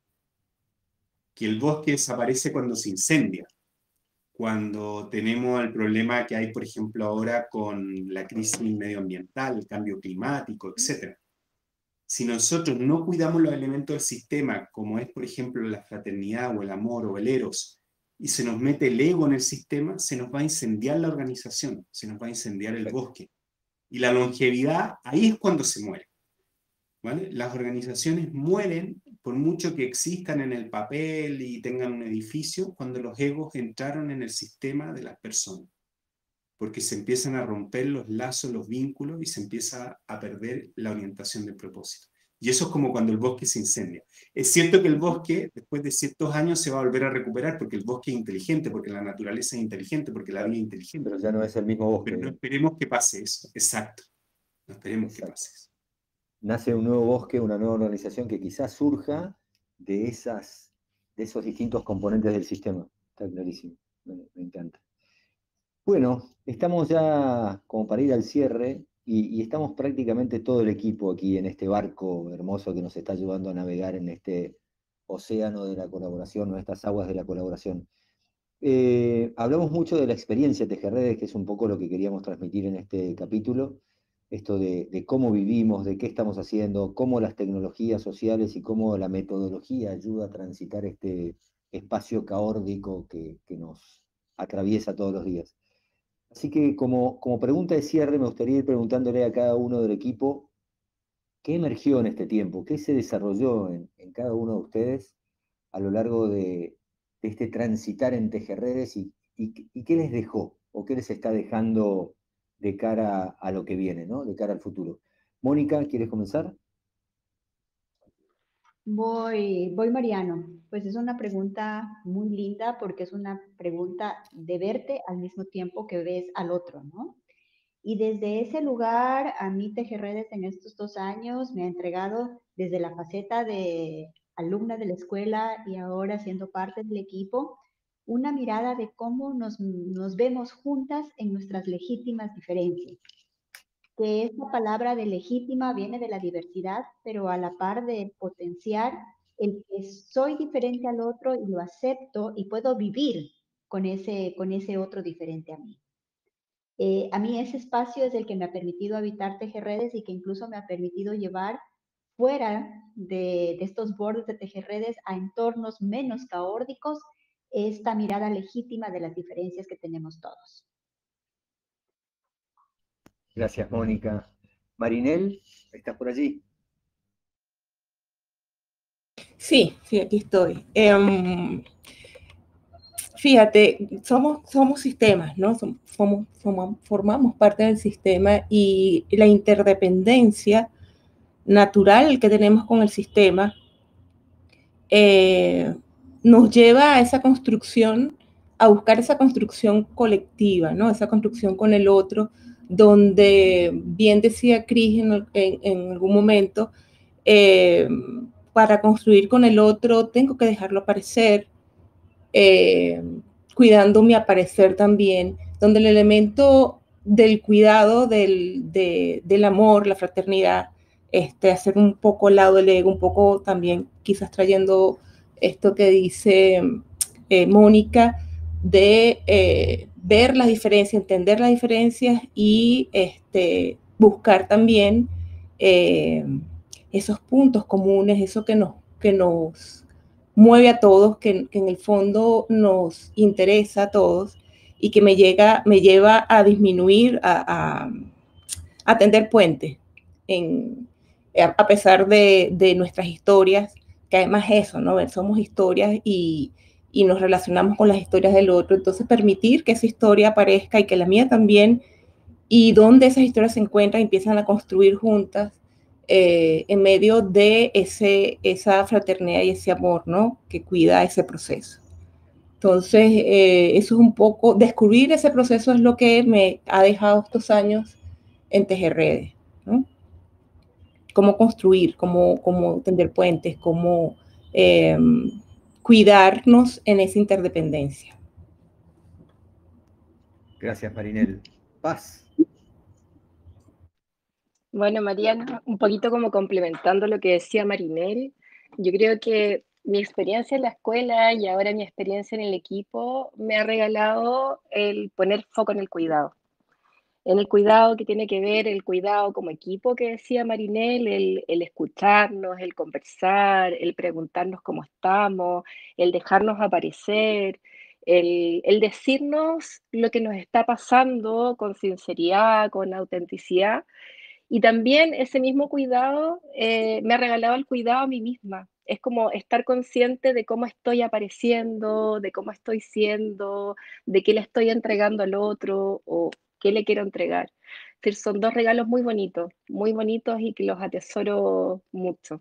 que el bosque desaparece cuando se incendia. Cuando tenemos el problema que hay, por ejemplo, ahora con la crisis medioambiental, el cambio climático, etc. Si nosotros no cuidamos los elementos del sistema, como es, por ejemplo, la fraternidad o el amor o el eros, y se nos mete el ego en el sistema, se nos va a incendiar la organización, se nos va a incendiar el bosque. Y la longevidad, ahí es cuando se muere, ¿vale? Las organizaciones mueren, por mucho que existan en el papel y tengan un edificio, cuando los egos entraron en el sistema de las personas. Porque se empiezan a romper los lazos, los vínculos, y se empieza a perder la orientación del propósito. Y eso es como cuando el bosque se incendia. Es cierto que el bosque, después de ciertos años, se va a volver a recuperar, porque el bosque es inteligente, porque la naturaleza es inteligente, porque la vida es inteligente.
Pero ya no es el mismo bosque.
Pero no esperemos que pase eso. Exacto. No esperemos que pase eso.
Nace un nuevo bosque, una nueva organización que quizás surja de esos distintos componentes del sistema. Está clarísimo. Me encanta. Bueno, estamos ya como para ir al cierre y estamos prácticamente todo el equipo aquí en este barco hermoso que nos está ayudando a navegar en este océano de la colaboración, en estas aguas de la colaboración. Hablamos mucho de la experiencia Tejerredes, que es un poco lo que queríamos transmitir en este capítulo, esto de cómo vivimos, de qué estamos haciendo, cómo las tecnologías sociales y cómo la metodología ayuda a transitar este espacio caórdico que nos atraviesa todos los días. Así que como pregunta de cierre, me gustaría ir preguntándole a cada uno del equipo qué emergió en este tiempo, qué se desarrolló en cada uno de ustedes a lo largo de este transitar en Tejerredes y qué les dejó o qué les está dejando de cara a lo que viene, ¿no? De cara al futuro. Mónica, ¿quieres comenzar?
Voy, Mariano. Pues es una pregunta muy linda porque es una pregunta de verte al mismo tiempo que ves al otro, ¿no? Y desde ese lugar, a mí Tejerredes en estos 2 años me ha entregado desde la faceta de alumna de la escuela y ahora siendo parte del equipo, una mirada de cómo nos vemos juntas en nuestras legítimas diferencias. Que esta palabra de legítima viene de la diversidad, pero a la par de potenciar el que soy diferente al otro y lo acepto y puedo vivir con ese otro diferente a mí. A mí ese espacio es el que me ha permitido habitar Tejerredes y que incluso me ha permitido llevar fuera de estos bordes de Tejerredes a entornos menos caóticos esta mirada legítima de las diferencias que tenemos todos.
Gracias, Mónica. Marinel, ¿estás por allí?
Sí, aquí estoy. Fíjate, somos sistemas, ¿no? Formamos parte del sistema y la interdependencia natural que tenemos con el sistema nos lleva a esa construcción, a buscar esa construcción colectiva, ¿no? Esa construcción con el otro, donde bien decía Cris en algún momento, para construir con el otro tengo que dejarlo aparecer, cuidando mi aparecer también, donde el elemento del cuidado, del amor, la fraternidad, hacer un poco al lado del ego, un poco también quizás trayendo esto que dice Mónica, de ver las diferencias, entender las diferencias y buscar también esos puntos comunes, eso que nos mueve a todos, que en el fondo nos interesa a todos y que me lleva a disminuir, a tender puentes, a pesar de nuestras historias, que además eso, ¿no? Somos historias y nos relacionamos con las historias del otro, entonces permitir que esa historia aparezca y que la mía también, y donde esas historias se encuentran y empiezan a construir juntas, en medio de esa fraternidad y ese amor, ¿no? Que cuida ese proceso. Entonces, eso es un poco, descubrir ese proceso es lo que me ha dejado estos años en Tejerredes, ¿no? cómo construir, cómo tender puentes, cómo cuidarnos en esa interdependencia.
Gracias, Marinel. Paz.
Bueno, Mariana, un poquito como complementando lo que decía Marinel, yo creo que mi experiencia en la escuela y ahora mi experiencia en el equipo me ha regalado el poner foco en el cuidado. En el cuidado que tiene que ver, el cuidado como equipo que decía Marinel, el escucharnos, el conversar, el preguntarnos cómo estamos, el dejarnos aparecer, el decirnos lo que nos está pasando con sinceridad, con autenticidad. Y también ese mismo cuidado me ha regalado el cuidado a mí misma. Es como estar consciente de cómo estoy apareciendo, de cómo estoy siendo, de qué le estoy entregando al otro o qué le quiero entregar. Es decir, son dos regalos muy bonitos y que los atesoro mucho.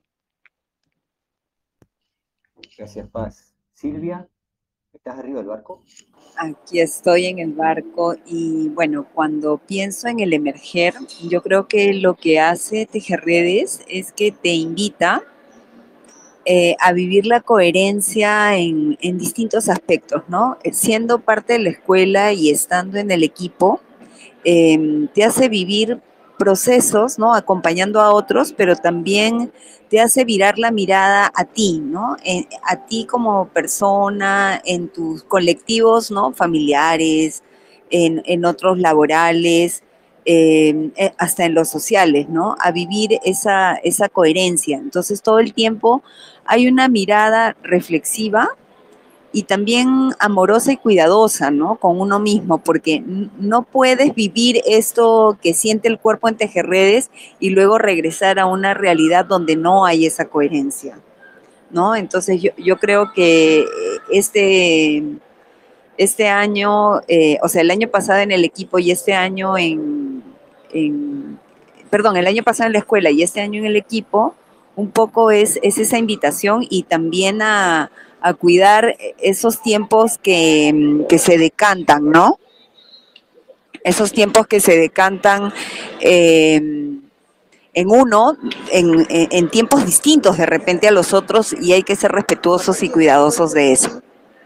Gracias, Paz. Silvia, ¿estás arriba del barco?
Aquí estoy en el barco y bueno, cuando pienso en el emerger, yo creo que lo que hace Tejerredes es que te invita a vivir la coherencia en distintos aspectos, ¿no? Siendo parte de la escuela y estando en el equipo, te hace vivir procesos, ¿no? Acompañando a otros, pero también te hace virar la mirada a ti, ¿no? A ti como persona, en tus colectivos, ¿no? Familiares, en otros laborales, hasta en los sociales, ¿no? A vivir esa coherencia. Entonces, todo el tiempo hay una mirada reflexiva y también amorosa y cuidadosa, ¿no? Con uno mismo, porque no puedes vivir esto que siente el cuerpo en Tejerredes y luego regresar a una realidad donde no hay esa coherencia, ¿no? Entonces yo creo que este año, o sea, el año pasado en el equipo y este año perdón, el año pasado en la escuela y este año en el equipo, un poco es esa invitación y también a cuidar esos tiempos que se decantan, ¿no? Esos tiempos que se decantan en uno, en tiempos distintos de repente a los otros y hay que ser respetuosos y cuidadosos de eso.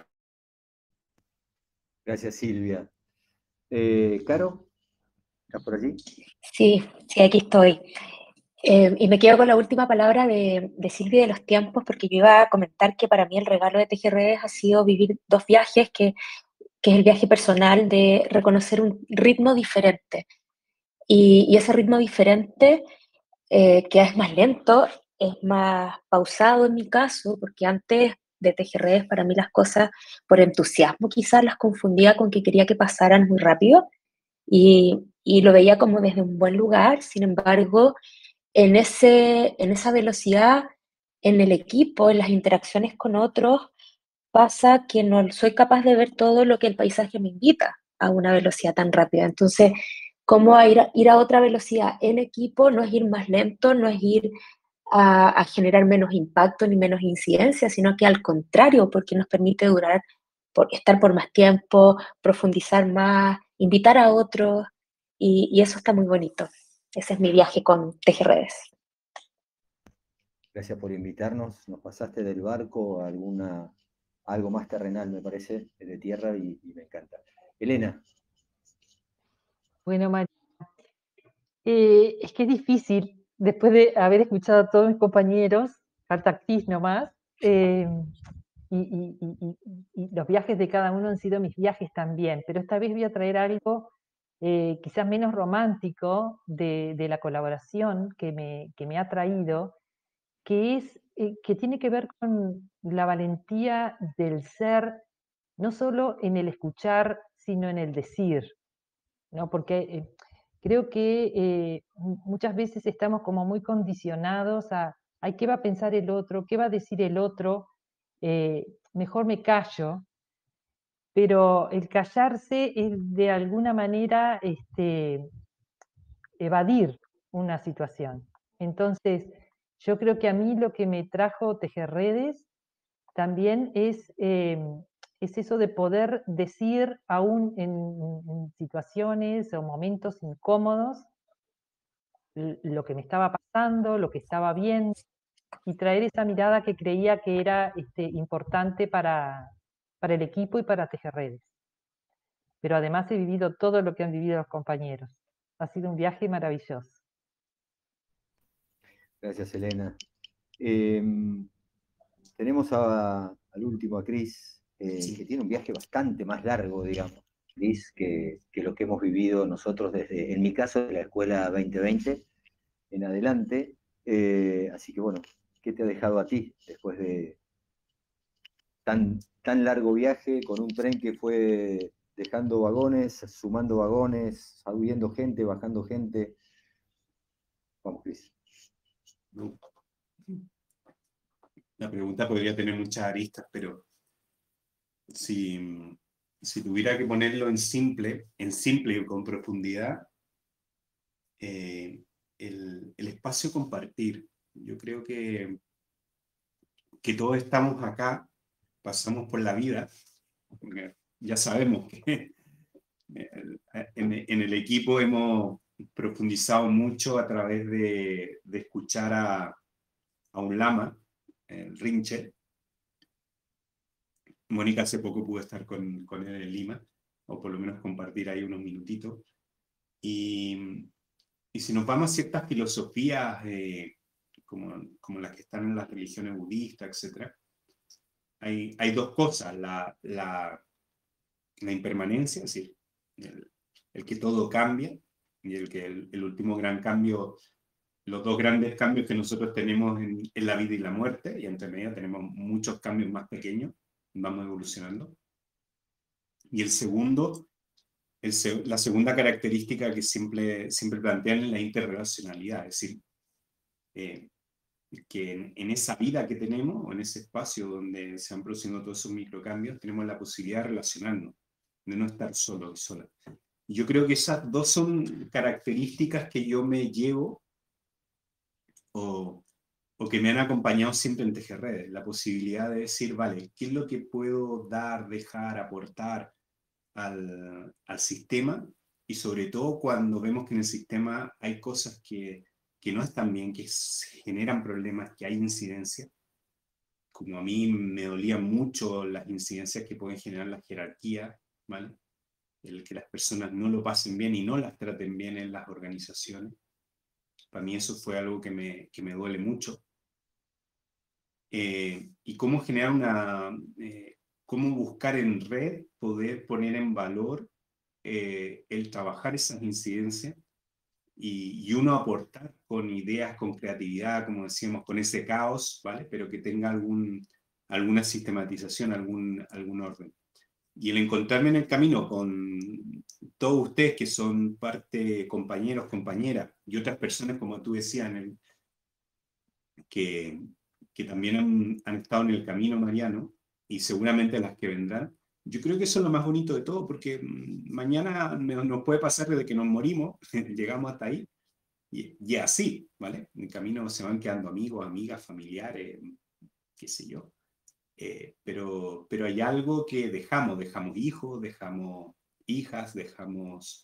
Gracias, Silvia. Caro, ¿estás por allí?
Sí, sí, aquí estoy. Y me quedo con la última palabra de Silvia de los tiempos, porque yo iba a comentar que para mí el regalo de Tejerredes ha sido vivir dos viajes, que es el viaje personal de reconocer un ritmo diferente. Y ese ritmo diferente, que es más lento, es más pausado en mi caso, porque antes de Tejerredes para mí las cosas, por entusiasmo quizás, las confundía con que quería que pasaran muy rápido y lo veía como desde un buen lugar. Sin embargo, en esa velocidad, en el equipo, en las interacciones con otros, pasa que no soy capaz de ver todo lo que el paisaje me invita a una velocidad tan rápida. Entonces, ¿cómo ir a otra velocidad en equipo? No es ir más lento, no es ir a generar menos impacto ni menos incidencia, sino que al contrario, porque nos permite estar por más tiempo, profundizar más, invitar a otros, y eso está muy bonito. Ese es mi viaje con Tejerredes.
Gracias por invitarnos. Nos pasaste del barco a algo más terrenal, me parece, de tierra, y me encanta. Elena.
Bueno, María, es que es difícil, después de haber escuchado a todos mis compañeros, falta actriz nomás, y los viajes de cada uno han sido mis viajes también, pero esta vez voy a traer algo quizás menos romántico de la colaboración que me ha traído, que tiene que ver con la valentía del ser, no solo en el escuchar, sino en el decir, ¿no? Porque creo que muchas veces estamos como muy condicionados a, ay, ¿qué va a pensar el otro? ¿Qué va a decir el otro? Mejor me callo. Pero el callarse es de alguna manera evadir una situación. Entonces, yo creo que a mí lo que me trajo Tejerredes también es eso de poder decir, aún en situaciones o momentos incómodos, lo que me estaba pasando, lo que estaba viendo, y traer esa mirada que creía que era importante para el equipo y para Tejerredes. Pero además he vivido todo lo que han vivido los compañeros. Ha sido un viaje maravilloso.
Gracias, Elena. Tenemos al último, a Cris, que tiene un viaje bastante más largo, digamos, Cris, que lo que hemos vivido nosotros desde, en mi caso, de la Escuela 2020 en adelante. Así que bueno, ¿qué te ha dejado a ti después de tan largo viaje con un tren que fue dejando vagones, sumando vagones, subiendo gente, bajando gente? Vamos, Cris.
La pregunta podría tener muchas aristas, pero si tuviera que ponerlo en simple y con profundidad, el espacio compartir. Yo creo que todos estamos acá, pasamos por la vida, porque ya sabemos que en el equipo hemos profundizado mucho a través de escuchar a un lama, el Rinche. Mónica hace poco pudo estar con él en Lima, o por lo menos compartir ahí unos minutitos. Y si nos vamos a ciertas filosofías, como las que están en las religiones budistas, etc., hay dos cosas: la impermanencia, es decir, el que todo cambia, y el último gran cambio, los dos grandes cambios que nosotros tenemos en la vida y la muerte, y entre medio tenemos muchos cambios más pequeños, vamos evolucionando. Y el segundo, la segunda característica que siempre plantean es la interrelacionalidad, es decir, que en esa vida que tenemos, o en ese espacio donde se van produciendo todos esos microcambios, tenemos la posibilidad de relacionarnos, de no estar solo y sola. Y yo creo que esas dos son características que yo me llevo, o que me han acompañado siempre en Tejerredes, la posibilidad de decir, vale, ¿qué es lo que puedo dar, dejar, aportar al sistema? Y sobre todo cuando vemos que en el sistema hay cosas que no están bien, que generan problemas, que hay incidencias. Como a mí me dolían mucho las incidencias que pueden generar la jerarquía, ¿vale? El que las personas no lo pasen bien y no las traten bien en las organizaciones. Para mí eso fue algo que me duele mucho. Y cómo generar cómo buscar en red poder poner en valor el trabajar esas incidencias y uno aportar con ideas, con creatividad, como decíamos, con ese caos, ¿vale? Pero que tenga alguna sistematización, algún orden. Y el encontrarme en el camino con todos ustedes que son parte, compañeros, compañeras, y otras personas, como tú decías, que también han estado en el camino mariano, y seguramente las que vendrán, yo creo que eso es lo más bonito de todo, porque mañana nos puede pasar desde que nos morimos, llegamos hasta ahí, y así, ¿vale? En el camino se van quedando amigos, amigas, familiares, qué sé yo. Pero hay algo que dejamos hijos, dejamos hijas, dejamos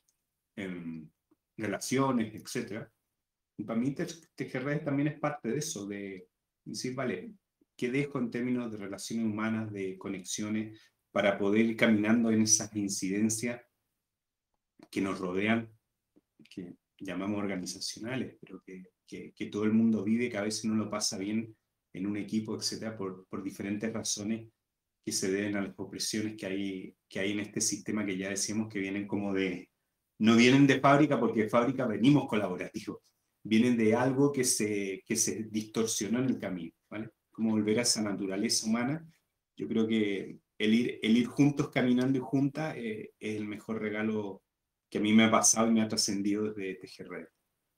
relaciones, etc. Y para mí Tejerredes también es parte de eso, de decir, vale, ¿qué dejo en términos de relaciones humanas, de conexiones, para poder ir caminando en esas incidencias que nos rodean, que llamamos organizacionales, pero que todo el mundo vive, que a veces no lo pasa bien en un equipo, etcétera, por diferentes razones que se deben a las opresiones que hay en este sistema, que ya decíamos que vienen como no vienen de fábrica, porque de fábrica venimos colaborativos, vienen de algo que se distorsionó en el camino, ¿vale? Como volver a esa naturaleza humana. Yo creo que el ir juntos, caminando y juntas, es el mejor regalo que a mí me ha pasado y me ha trascendido desde Tejerredes.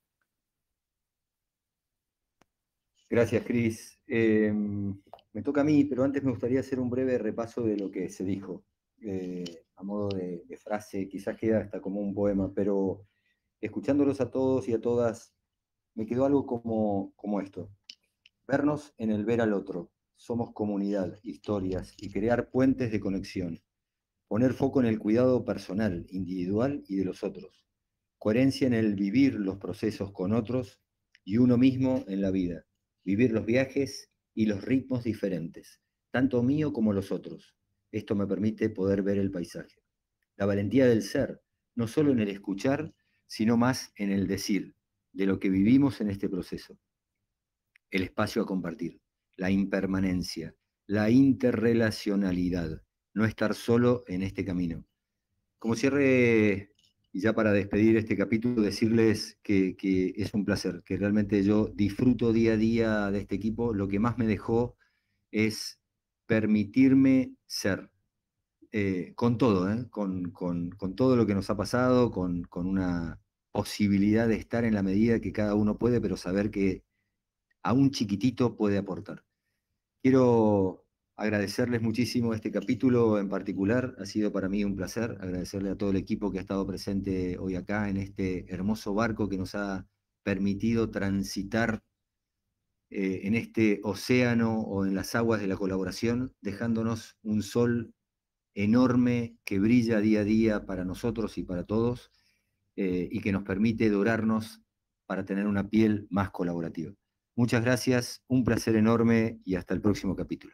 Gracias, Cris. Me toca a mí, pero antes me gustaría hacer un breve repaso de lo que se dijo. A modo de frase, quizás queda hasta como un poema, pero escuchándolos a todos y a todas, me quedó algo como esto. Vernos en el ver al otro. Somos comunidad, historias y crear puentes de conexión. Poner foco en el cuidado personal, individual y de los otros. Coherencia en el vivir los procesos con otros y uno mismo en la vida. Vivir los viajes y los ritmos diferentes, tanto mío como los otros. Esto me permite poder ver el paisaje. La valentía del ser, no solo en el escuchar, sino más en el decir, de lo que vivimos en este proceso. El espacio a compartir, la impermanencia, la interrelacionalidad, no estar solo en este camino. Como cierre, y ya para despedir este capítulo, decirles que es un placer, que realmente yo disfruto día a día de este equipo. Lo que más me dejó es permitirme ser, con todo, con todo lo que nos ha pasado, con una posibilidad de estar en la medida que cada uno puede, pero saber que a un chiquitito puede aportar. Quiero agradecerles muchísimo este capítulo en particular. Ha sido para mí un placer. Agradecerle a todo el equipo que ha estado presente hoy acá en este hermoso barco que nos ha permitido transitar en este océano o en las aguas de la colaboración, dejándonos un sol enorme que brilla día a día para nosotros y para todos, y que nos permite dorarnos para tener una piel más colaborativa. Muchas gracias, un placer enorme y hasta el próximo capítulo.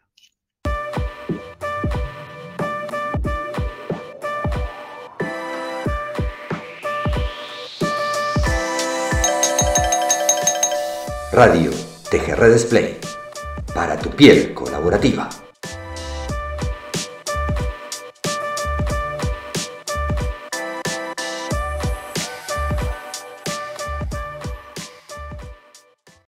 Radio TGR Display, para tu piel colaborativa.